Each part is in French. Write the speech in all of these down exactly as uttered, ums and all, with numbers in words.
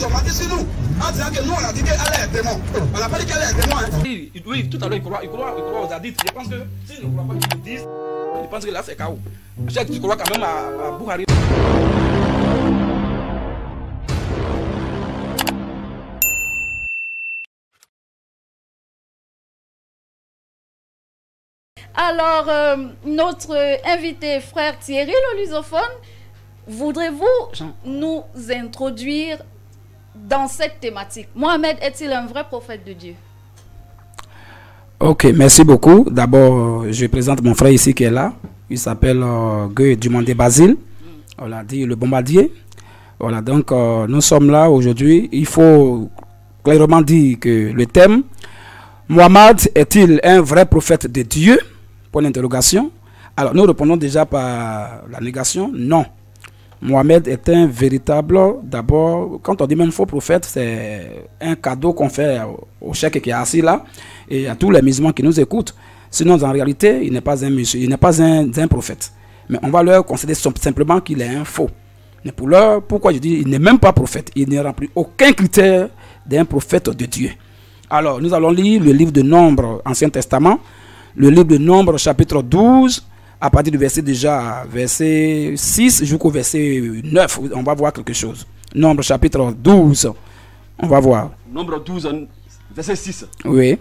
ils ont menti sur nous. En disant que nous, on a dit qu'elle est un démon. On n'a pas dit qu'elle est un démon. Hein. Oui, oui, tout à l'heure, il croit, il croit, il croit aux hadiths. Je pense que s'ils ne croient pas qu'ils le disent, je pense que là, c'est K O. Je crois quand même à, à Buhari. Alors, euh, notre invité, frère Thierry, le lusophone, voudrez-vous nous introduire dans cette thématique? Mohamed est-il un vrai prophète de Dieu? Ok, merci beaucoup. D'abord, je présente mon frère ici qui est là. Il s'appelle euh, Guy Dumandé Basile. On l'a dit, le bombardier. Voilà, donc euh, nous sommes là aujourd'hui. Il faut clairement dire que le thème, Mohamed est-il un vrai prophète de Dieu? Point d'interrogation. Alors, nous répondons déjà par la négation. Non. Mohamed est un véritable, d'abord, quand on dit même faux prophète, c'est un cadeau qu'on fait au cheikh qui est assis là et à tous les musulmans qui nous écoutent. Sinon, en réalité, il n'est pas un il n'est pas un, un prophète. Mais on va leur considérer simplement qu'il est un faux. Mais pour leur, pourquoi je dis il n'est même pas prophète? Il ne remplit aucun critère d'un prophète de Dieu. Alors, nous allons lire le livre de Nombre, Ancien Testament. Le livre de Nombre, chapitre douze, à partir du verset déjà, verset six jusqu'au verset neuf, on va voir quelque chose. Nombre, chapitre douze, on va voir. Nombre douze, verset six. Oui.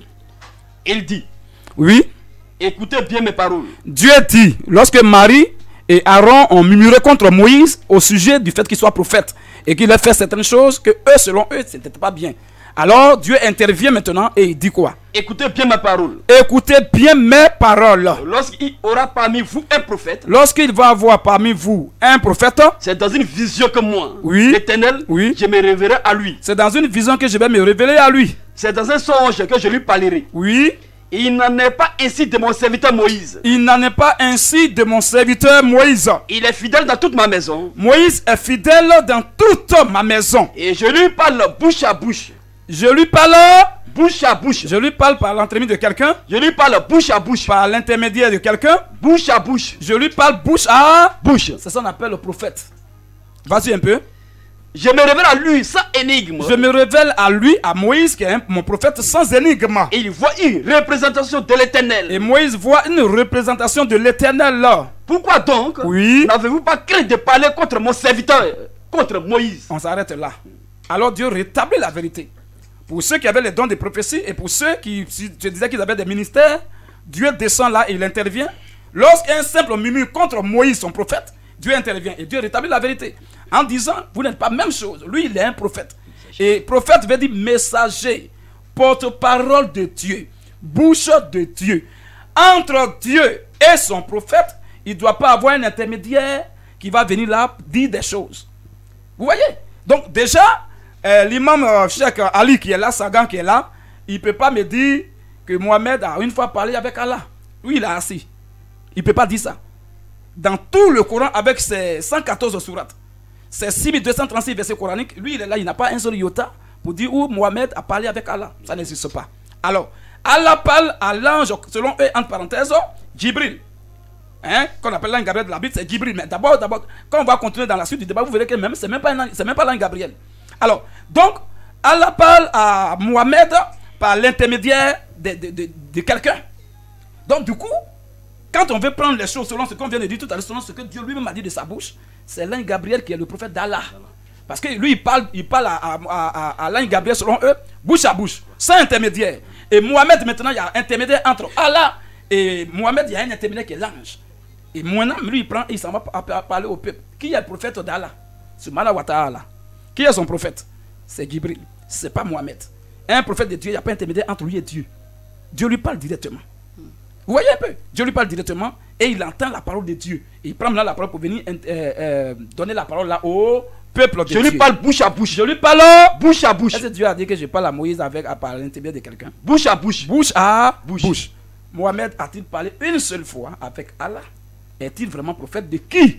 Il dit. Oui. Écoutez bien mes paroles. Dieu dit, lorsque Marie et Aaron ont murmuré contre Moïse au sujet du fait qu'il soit prophète et qu'il ait fait certaines choses que eux, selon eux, ce n'était pas bien. Alors Dieu intervient maintenant et il dit quoi? Écoutez bien mes paroles. Écoutez bien mes paroles. Lorsqu'il aura parmi vous un prophète. Lorsqu'il va avoir parmi vous un prophète. C'est dans une vision que moi, oui, l'Éternel, oui, je me révélerai à lui. C'est dans une vision que je vais me révéler à lui. C'est dans un songe que je lui parlerai. Oui. Il n'en est pas ainsi de mon serviteur Moïse. Il n'en est pas ainsi de mon serviteur Moïse. Il est fidèle dans toute ma maison. Moïse est fidèle dans toute ma maison. Et je lui parle bouche à bouche. Je lui parle bouche à bouche. Je lui parle par l'intermédiaire de quelqu'un. Je lui parle bouche à bouche. Par l'intermédiaire de quelqu'un. Bouche à bouche. Je lui parle bouche à bouche. C'est ça qu'on appelle le prophète. Vas-y un peu. Je me révèle à lui sans énigme. Je me révèle à lui, à Moïse, qui est un, mon prophète, sans énigme. Et il voit une représentation de l'Éternel. Et Moïse voit une représentation de l'Éternel là. Pourquoi donc oui. n'avez-vous pas craint de parler contre mon serviteur, contre Moïse? On s'arrête là. Alors Dieu rétablit la vérité. Pour ceux qui avaient les dons de prophétie et pour ceux qui je disais qu'ils avaient des ministères, Dieu descend là et il intervient. Lorsqu'un simple murmure contre Moïse, son prophète, Dieu intervient et Dieu rétablit la vérité. En disant, vous n'êtes pas la même chose. Lui, il est un prophète. Et prophète veut dire messager, porte-parole de Dieu, bouche de Dieu. Entre Dieu et son prophète, il ne doit pas avoir un intermédiaire qui va venir là dire des choses. Vous voyez? Donc déjà, euh, l'imam euh, Cheikh Ali qui est là, Sagan qui est là, il ne peut pas me dire que Mohamed a une fois parlé avec Allah. Lui, il est assis. Il ne peut pas dire ça. Dans tout le Coran, avec ses cent quatorze sourates, ses six mille deux cent trente-six versets coraniques, lui, il est là, il n'a pas un seul iota pour dire où Mohamed a parlé avec Allah. Ça n'existe pas. Alors, Allah parle à l'ange, selon eux, entre parenthèses, Djibril. Hein, qu'on appelle l'ange Gabriel de la Bible, c'est Djibril. Mais d'abord, d'abord, quand on va continuer dans la suite du débat, vous verrez que même, c'est même pas l'ange Gabriel. Alors, donc, Allah parle à Mohamed par l'intermédiaire de, de, de, de quelqu'un. Donc, du coup, quand on veut prendre les choses selon ce qu'on vient de dire tout à l'heure, selon ce que Dieu lui-même a dit de sa bouche, c'est l'ange Gabriel qui est le prophète d'Allah. Parce que lui, il parle, il parle à, à, à, à l'ange Gabriel selon eux, bouche à bouche, sans intermédiaire. Et Mohamed, maintenant, il y a un intermédiaire entre Allah et Mohamed, il y a un intermédiaire qui est l'ange. Et maintenant, lui, il prend, il s'en va parler au peuple. Qui est le prophète d'Allah? Subhanahu wa ta'ala. Qui est son prophète? C'est Djibril. Ce n'est pas Mohamed. Un prophète de Dieu, il n'y a pas intermédiaire entre lui et Dieu. Dieu lui parle directement. Vous voyez un peu? Dieu lui parle directement et il entend la parole de Dieu. Il prend là la parole pour venir euh, euh, donner la parole là au peuple de je Dieu. Je lui parle bouche à bouche. Je lui parle bouche à bouche. Est-ce que Dieu a dit que je parle à Moïse avec, à par l'intermédiaire de quelqu'un? Bouche à bouche. Bouche à bouche. bouche. Mohamed a-t-il parlé une seule fois avec Allah? Est-il vraiment prophète de qui?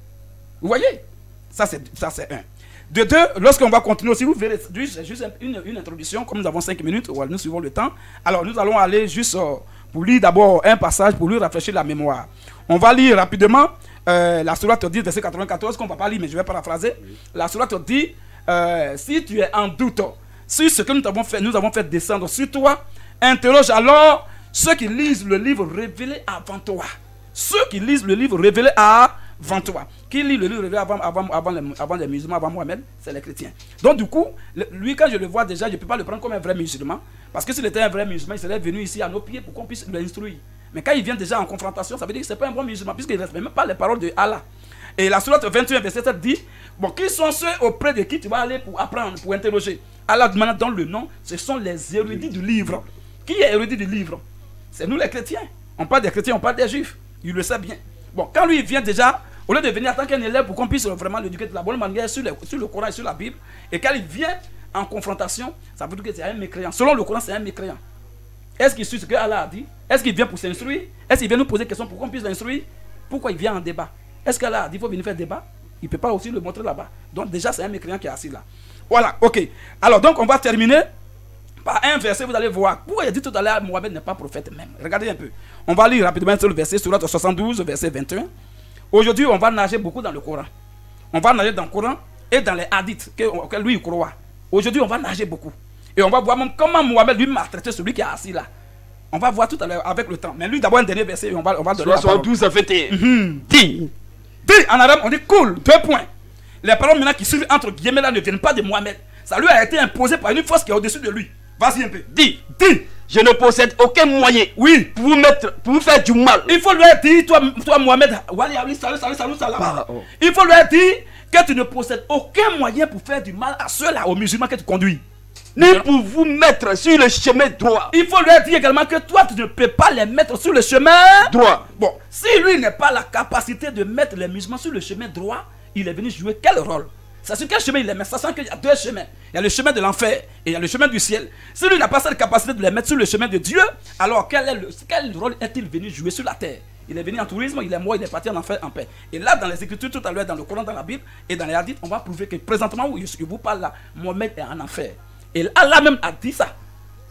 Vous voyez? Ça c'est un. De deux, lorsqu'on va continuer aussi, vous verrez, c'est juste une, une introduction, comme nous avons cinq minutes, nous suivons le temps. Alors nous allons aller juste euh, pour lire d'abord un passage, pour lui rafraîchir la mémoire. On va lire rapidement euh, la sourate dix, verset quatre-vingt-quatorze, qu'on ne va pas lire, mais je vais paraphraser. Oui. La sourate dix, euh, si tu es en doute sur ce que nous avons fait, nous avons fait descendre sur toi, interroge alors ceux qui lisent le livre révélé avant toi. Ceux qui lisent le livre révélé avant toi. Qui lit le livre révélé avant, avant, avant, les, avant les musulmans, avant Mohamed, c'est les chrétiens. Donc du coup, le, lui quand je le vois déjà, je ne peux pas le prendre comme un vrai musulman. Parce que s'il était un vrai musulman, il serait venu ici à nos pieds pour qu'on puisse l'instruire. Mais quand il vient déjà en confrontation, ça veut dire que ce n'est pas un bon musulman, puisqu'il ne respecte même pas les paroles de Allah. Et la sourate vingt et un, verset sept dit, bon, qui sont ceux auprès de qui tu vas aller pour apprendre, pour interroger? Allah demande dans le nom, ce sont les érudits du livre. Qui est érudit du livre? C'est nous les chrétiens. On parle des chrétiens, on parle des juifs. Il le sait bien. Bon, quand lui il vient déjà, au lieu de venir en tant qu'un élève pour qu'on puisse vraiment l'éduquer de la bonne manière sur, les, sur le Coran et sur la Bible, et quand il vient en confrontation, ça veut dire que c'est un mécréant. Selon le Coran, c'est un mécréant. Est-ce qu'il suit ce que Allah a dit? Est-ce qu'il vient pour s'instruire? Est-ce qu'il vient nous poser des questions pour qu'on puisse l'instruire? Pourquoi il vient en débat? Est-ce qu'Allah a dit qu'il faut venir faire débat? Il ne peut pas aussi le montrer là-bas. Donc déjà, c'est un mécréant qui est assis là. Voilà, ok. Alors donc, on va terminer par un verset, vous allez voir. Pourquoi il a dit tout à l'heure, Mohamed n'est pas prophète même. Regardez un peu. On va lire rapidement sur le verset, sur soixante-douze, verset vingt et un. Aujourd'hui, on va nager beaucoup dans le Coran. On va nager dans le Coran et dans les hadiths que, que lui il croit. Aujourd'hui, on va nager beaucoup. Et on va voir même comment Mohamed lui maltraitait celui qui est assis là. On va voir tout à l'heure avec le temps. Mais lui, d'abord, un dernier verset, on va, on va donner soixante-douze à vingt et un. Mm-hmm. Dis. Dis, en arabe, on dit cool, deux points. Les paroles maintenant qui suivent entre guillemets là ne viennent pas de Mohamed. Ça lui a été imposé par une force qui est au-dessus de lui. Vas-y un peu. Dis. Dis. Je ne possède aucun moyen, oui, pour vous mettre, pour vous faire du mal. Il faut lui dire, toi, toi Mohamed, salut, salut, salut, salut, ah, oh. Il faut lui dire que tu ne possèdes aucun moyen pour faire du mal à ceux-là, aux musulmans que tu conduis. Ni pour vous mettre sur le chemin droit. Il faut lui dire également que toi, tu ne peux pas les mettre sur le chemin droit. Bon, si lui n'a pas la capacité de mettre les musulmans sur le chemin droit, il est venu jouer quel rôle? C'est sur quel chemin il les met? Ça sent qu'il y a deux chemins. Il y a le chemin de l'enfer et il y a le chemin du ciel. Si lui n'a pas cette capacité de les mettre sur le chemin de Dieu, alors quel, est le, quel rôle est-il venu jouer sur la terre? Il est venu en tourisme, il est mort, il est parti en enfer en paix. Et là, dans les Écritures, tout à l'heure, dans le Coran, dans la Bible et dans les hadiths, on va prouver que présentement, où je vous parle là, Mohamed est en enfer. Et Allah même a dit ça.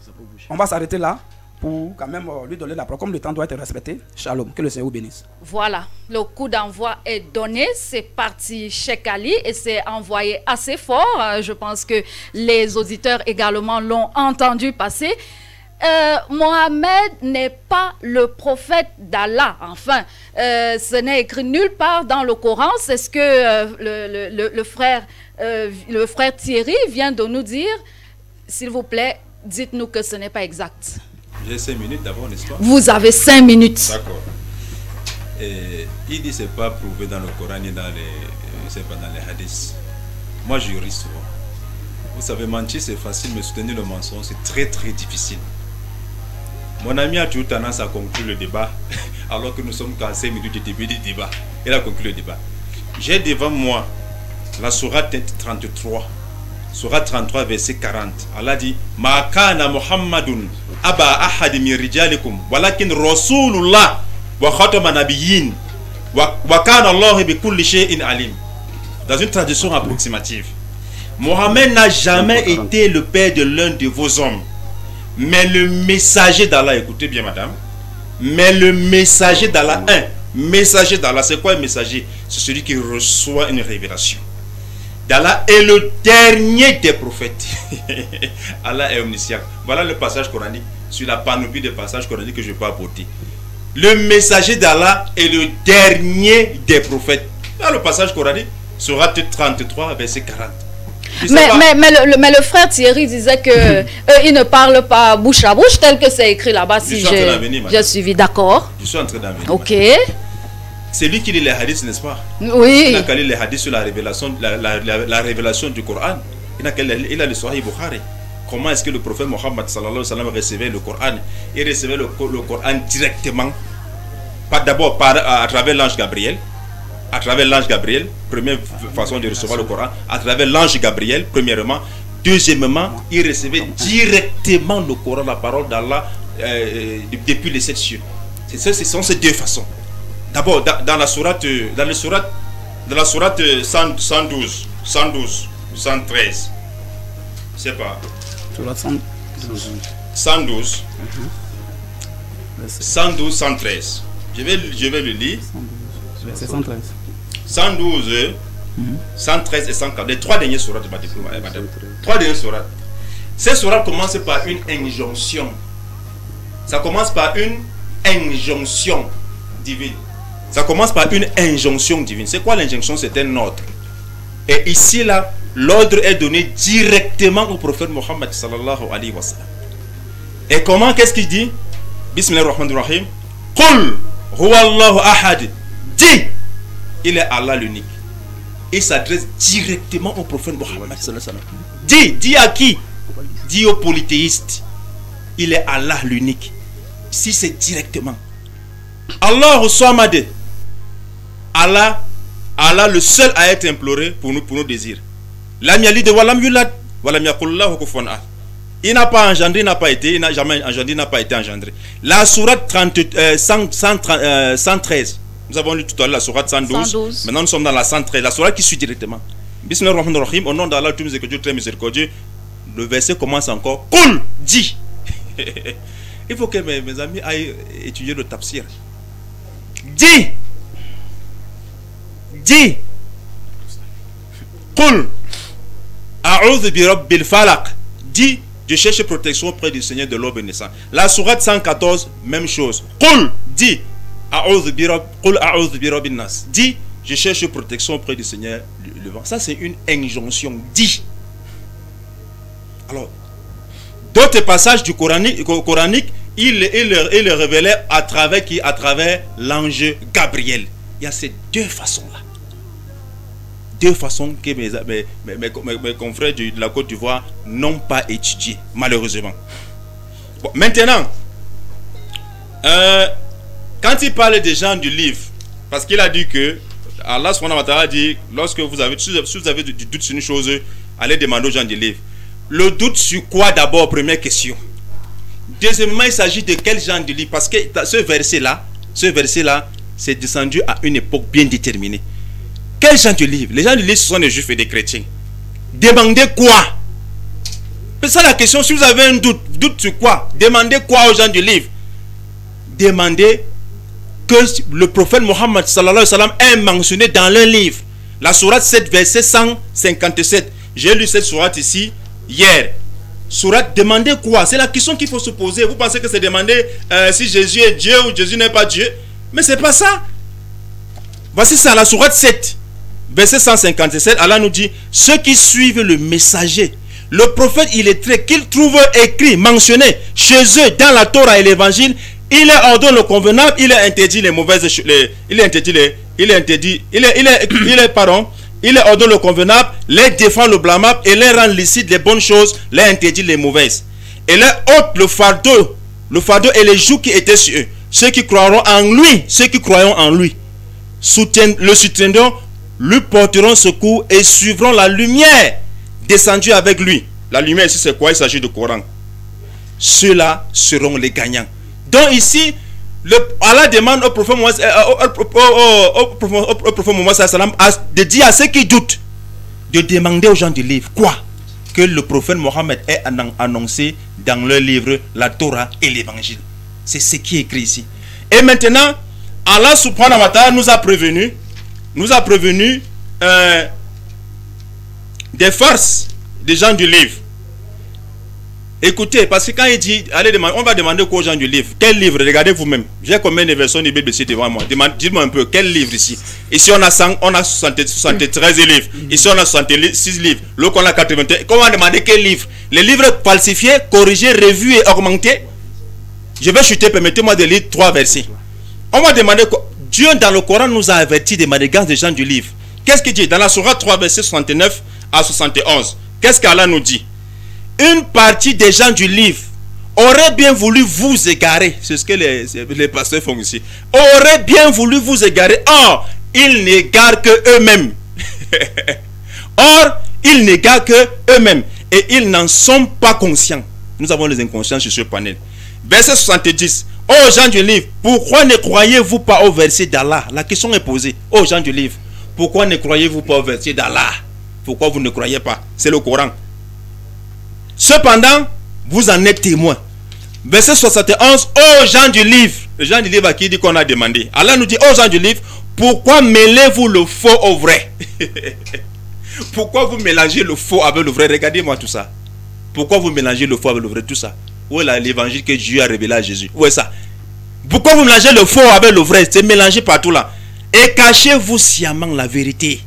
On va s'arrêter là pour quand même lui donner la parole. Comme le temps doit être respecté. Shalom. Que le Seigneur vous bénisse. Voilà. Le coup d'envoi est donné. C'est parti chez Ali et c'est envoyé assez fort. Je pense que les auditeurs également l'ont entendu passer. Euh, Mohamed n'est pas le prophète d'Allah. Enfin, euh, ce n'est écrit nulle part dans le Coran. C'est ce que euh, le, le, le, frère, euh, le frère Thierry vient de nous dire. S'il vous plaît, dites-nous que ce n'est pas exact. J'ai cinq minutes d'abord, n'est-ce pas? Vous avez cinq minutes. D'accord. Il dit que ce n'est pas prouvé dans le Coran ni dans les, pas dans les hadiths. Moi, je juriste souvent. Vous savez, mentir, c'est facile, mais soutenir le mensonge, c'est très très difficile. Mon ami a toujours tendance à conclure le débat, alors que nous sommes qu'à cinq minutes du début du débat. Il a conclu le débat. J'ai devant moi la sourate trente-trois. Sourate trente-trois, verset quarante. Allah dit Ma kana Muhammadun aba ahad min rijalikum walakin rasulullah wa khatama nabiyyin wa kana Allah bi kulli shay'in alim. Dans une traduction approximative, Mohammed n'a jamais été le père de l'un de vos hommes, mais le messager d'Allah, écoutez bien madame, mais le messager d'Allah, un messager d'Allah, c'est quoi un messager? C'est celui qui reçoit une révélation d'Allah est le dernier des prophètes. Allah est omniscient. Voilà le passage coranique sur la panoplie des passages coraniques que je peux apporter. Le messager d'Allah est le dernier des prophètes. Dans le passage coranique, sourate trente-trois, verset quarante. Mais, mais, mais, le, mais le frère Thierry disait que eux, ils ne parlent pas bouche à bouche tel que c'est écrit là-bas. Si j'ai suivi, d'accord. Je suis en train d'en venir. Ok. C'est lui qui lit les hadiths, n'est-ce pas? Oui. Il n'a qu'à lire les hadiths sur la révélation, la, la, la, la révélation du Coran. Il n'a qu'à lire, il a le Sahih Bukhari. Comment est-ce que le prophète Mohammed sallallahu alayhi wa sallam recevait le Coran? Il recevait le, le Coran directement, pas d'abord à, à travers l'ange Gabriel. À travers l'ange Gabriel, première façon de recevoir le Coran, à travers l'ange Gabriel, premièrement. Deuxièmement, il recevait directement le Coran, la parole d'Allah, euh, depuis les sept cieux. Ce sont ces deux façons. D'abord, dans, dans la sourate, dans le sourate, dans la sourate cent douze, cent douze, cent treize, je sais pas. cent douze, cent douze, cent treize. Je vais, je vais le lire. cent douze, cent douze, cent treize et cent quatorze, les trois derniers sourates, madame. Trois derniers sourates. Ces sourates commencent par une injonction. Ça commence par une injonction divine. Ça commence par une injonction divine. C'est quoi l'injonction? C'est un ordre. Et ici, là, l'ordre est donné directement au prophète Mohammed sallallahu alayhi wa sallam. Et comment, qu'est-ce qu'il dit? Bismillahirrahmanirrahim. Qul huwa Allahu ahad. Dis, il est Allah l'unique. Il s'adresse directement au prophète Mohammed sallallahu alayhi wa sallam. Dis, dis à qui? Dis aux polythéistes. Il est Allah l'unique. Si c'est directement. Allah Samad. Allah, Allah le seul à être imploré pour nous, pour nos désirs. Lam yalid wa lam yulad wa lam yakul lahu kufuwan ahad. Il n'a pas engendré, il n'a pas été, il n'a jamais engendré, il n'a pas été engendré. La sourate trente, euh, cent, cent, euh, cent treize. Nous avons lu tout à l'heure la sourate cent douze. cent douze. Maintenant nous sommes dans la cent treize, la sourate qui suit directement. Bismillahirrahmanirrahim. Au nom d'Allah, tout miséricordieux, Dieu très miséricordieux. Le verset commence encore. Qul, dis. Il faut que mes, mes amis aillent étudier le tafsir. Dis. Dis. Qul. A'udhu bi rabbil falaq. Dis. Je cherche protection auprès du Seigneur de l'aube naissant. La sourate cent quatorze, même chose. Qul. Dis. A'udhu bi rabb. Qul a'udhu bi rabbin nas. Dis. Je cherche protection auprès du Seigneur le vent. Ça c'est une injonction. Dis. Alors, d'autres passages du coranique, coranique il, il, il, il le révélait à travers qui? À travers l'ange Gabriel. Il y a ces deux façons-là. Deux façons que mes, mes, mes, mes, mes confrères de la Côte d'Ivoire n'ont pas étudiées, malheureusement. Bon, maintenant, euh, quand il parle des gens du livre, parce qu'il a dit que Allah subhanahu wa ta'ala dit, lorsque vous avez, si vous avez du doute sur une chose, allez demander aux gens du livre. Le doute sur quoi d'abord? Première question. Deuxièmement, il s'agit de quel genre de livre? Parce que ce verset-là, ce verset-là, c'est descendu à une époque bien déterminée. Quel genre de livre? Les gens du livre, ce sont des juifs et des chrétiens. Demandez quoi? C'est ça la question. Si vous avez un doute, doute sur quoi? Demandez quoi aux gens du livre? Demandez que le prophète Mohammed sallallahu alayhi wa sallam est mentionné dans le livre. La sourate sept, verset cent cinquante-sept. J'ai lu cette sourate ici hier. Sourate, demandez quoi? C'est la question qu'il faut se poser. Vous pensez que c'est demander euh, si Jésus est Dieu ou Jésus n'est pas Dieu? Mais c'est pas ça. Voici ça, la sourate sept, verset cent cinquante-sept. Allah nous dit, ceux qui suivent le messager, le prophète illettré qu'ils trouvent écrit, mentionné chez eux dans la Torah et l'évangile, il leur ordonne le convenable, il leur interdit les mauvaises choses, il leur interdit les, il leur interdit, il leur, il leur, il leur, pardon, il leur ordonne le convenable, les défend le blâmable et les rend licites les bonnes choses, les interdit les mauvaises. Et leur ôte le fardeau, le fardeau et les jougs qui étaient sur eux. Ceux qui croiront en lui, ceux qui croiront en lui, soutiennent, le soutiendront, lui porteront secours et suivront la lumière descendue avec lui. La lumière ici c'est quoi? Il s'agit du Coran. Ceux-là seront les gagnants. Donc ici, le, Allah demande au prophète Mohammed de dire à ceux qui doutent, de demander aux gens du livre quoi? Que le prophète Mohammed ait annoncé dans le livre la Torah et l'évangile. C'est ce qui est écrit ici. Et maintenant, Allah subhanahu wa ta'ala nous a prévenu, nous a prévenu euh, des forces des gens du livre. Écoutez, parce que quand il dit, allez demander, on va demander quoi aux gens du livre? Quel livre? Regardez vous-même. J'ai combien de versions de Bible ici devant moi? Dites-moi un peu, quel livre ici? Ici on a cent, on a soixante-treize livres. Ici on a soixante-six livres. L'autre on a quatre-vingt-un. Comment on va demander quel livre? Les livres falsifiés, corrigés, revus et augmentés. Je vais chuter, permettez-moi de lire trois versets. On va demander quoi? Dieu dans le Coran nous a averti des manigances des gens du livre. Qu'est-ce qu'il dit? Dans la sourate trois, versets soixante-neuf à soixante et onze. Qu'est-ce qu'Allah nous dit? Une partie des gens du livre aurait bien voulu vous égarer. C'est ce que les, les pasteurs font ici. Aurait bien voulu vous égarer. Or, ils n'égarent que eux-mêmes. Or, ils n'égarent que eux-mêmes. Et ils n'en sont pas conscients. Nous avons les inconscients sur ce panel. Verset soixante-dix. Ô gens du livre, pourquoi ne croyez-vous pas au verset d'Allah? La question est posée. Ô gens du livre, pourquoi ne croyez-vous pas au verset d'Allah? Pourquoi vous ne croyez pas? C'est le Coran. Cependant, vous en êtes témoins. Verset soixante et onze. Ô gens du livre. Les gens du livre à qui dit qu'on a demandé. Allah nous dit, ô gens du livre, Pourquoi mêlez-vous le faux au vrai? Pourquoi vous mélangez le faux avec le vrai? Regardez-moi tout ça. Pourquoi vous mélangez le faux avec le vrai? Tout ça. Où est l'évangile que Dieu a révélé à Jésus? Où est ça? Pourquoi vous mélangez le faux avec le vrai? C'est mélangé partout là. Et cachez-vous sciemment la vérité.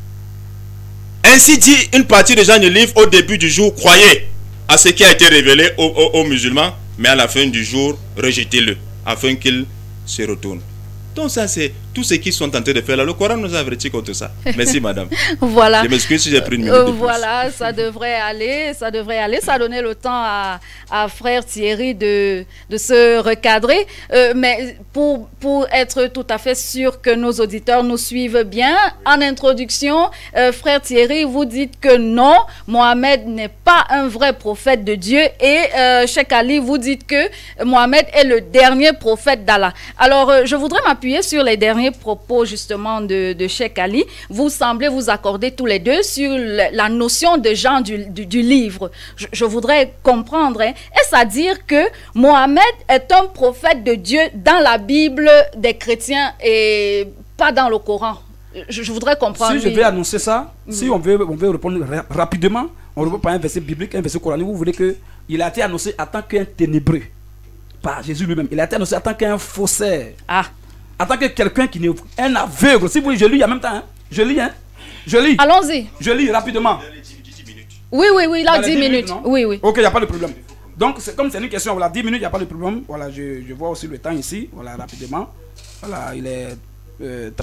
Ainsi dit une partie des gens du livre au début du jour, croyez à ce qui a été révélé aux, aux, aux musulmans, mais à la fin du jour, rejetez-le, afin qu'ils se retournent. Donc ça, c'est tout ce qu'ils sont en train de faire là. Le Coran nous a averti contre ça. Merci madame. Voilà. Je m'excuse si j'ai pris une minute euh, de plus. Voilà, ça devrait aller, ça devrait aller. Ça donnait le temps à, à frère Thierry de, de se recadrer. Euh, mais pour, pour être tout à fait sûr que nos auditeurs nous suivent bien, en introduction, euh, frère Thierry, vous dites que non, Mohamed n'est pas un vrai prophète de Dieu. Et euh, Cheikh Ali, vous dites que Mohamed est le dernier prophète d'Allah. Alors, euh, je voudrais m'appuyer sur les derniers propos justement de, de Cheikh Ali. Vous semblez vous accorder tous les deux sur la, la notion de genre du, du, du livre. Je, je voudrais comprendre, hein, est-ce à dire que Mohamed est un prophète de Dieu dans la Bible des chrétiens et pas dans le Coran? Je, je voudrais comprendre. Si je vais annoncer ça, mmh. si on veut, on veut répondre ra rapidement, on répond par un verset biblique, un verset coranique. Vous voulez que il a été annoncé en tant qu'un ténébreux par Jésus lui-même. Il a été annoncé en tant qu'un faussaire. Ah. En tant que quelqu'un qui n'est un aveugle. Si vous voulez, je lis en même temps. Hein. Je lis, hein. Je lis. Allons-y. Je lis rapidement. Oui, oui, oui, là, dix minutes. minutes oui, oui. Ok, il n'y a pas de problème. Donc, comme c'est une question, voilà, dix minutes, il n'y a pas de problème. Voilà, je, je vois aussi le temps ici. Voilà, rapidement. Voilà, il est euh,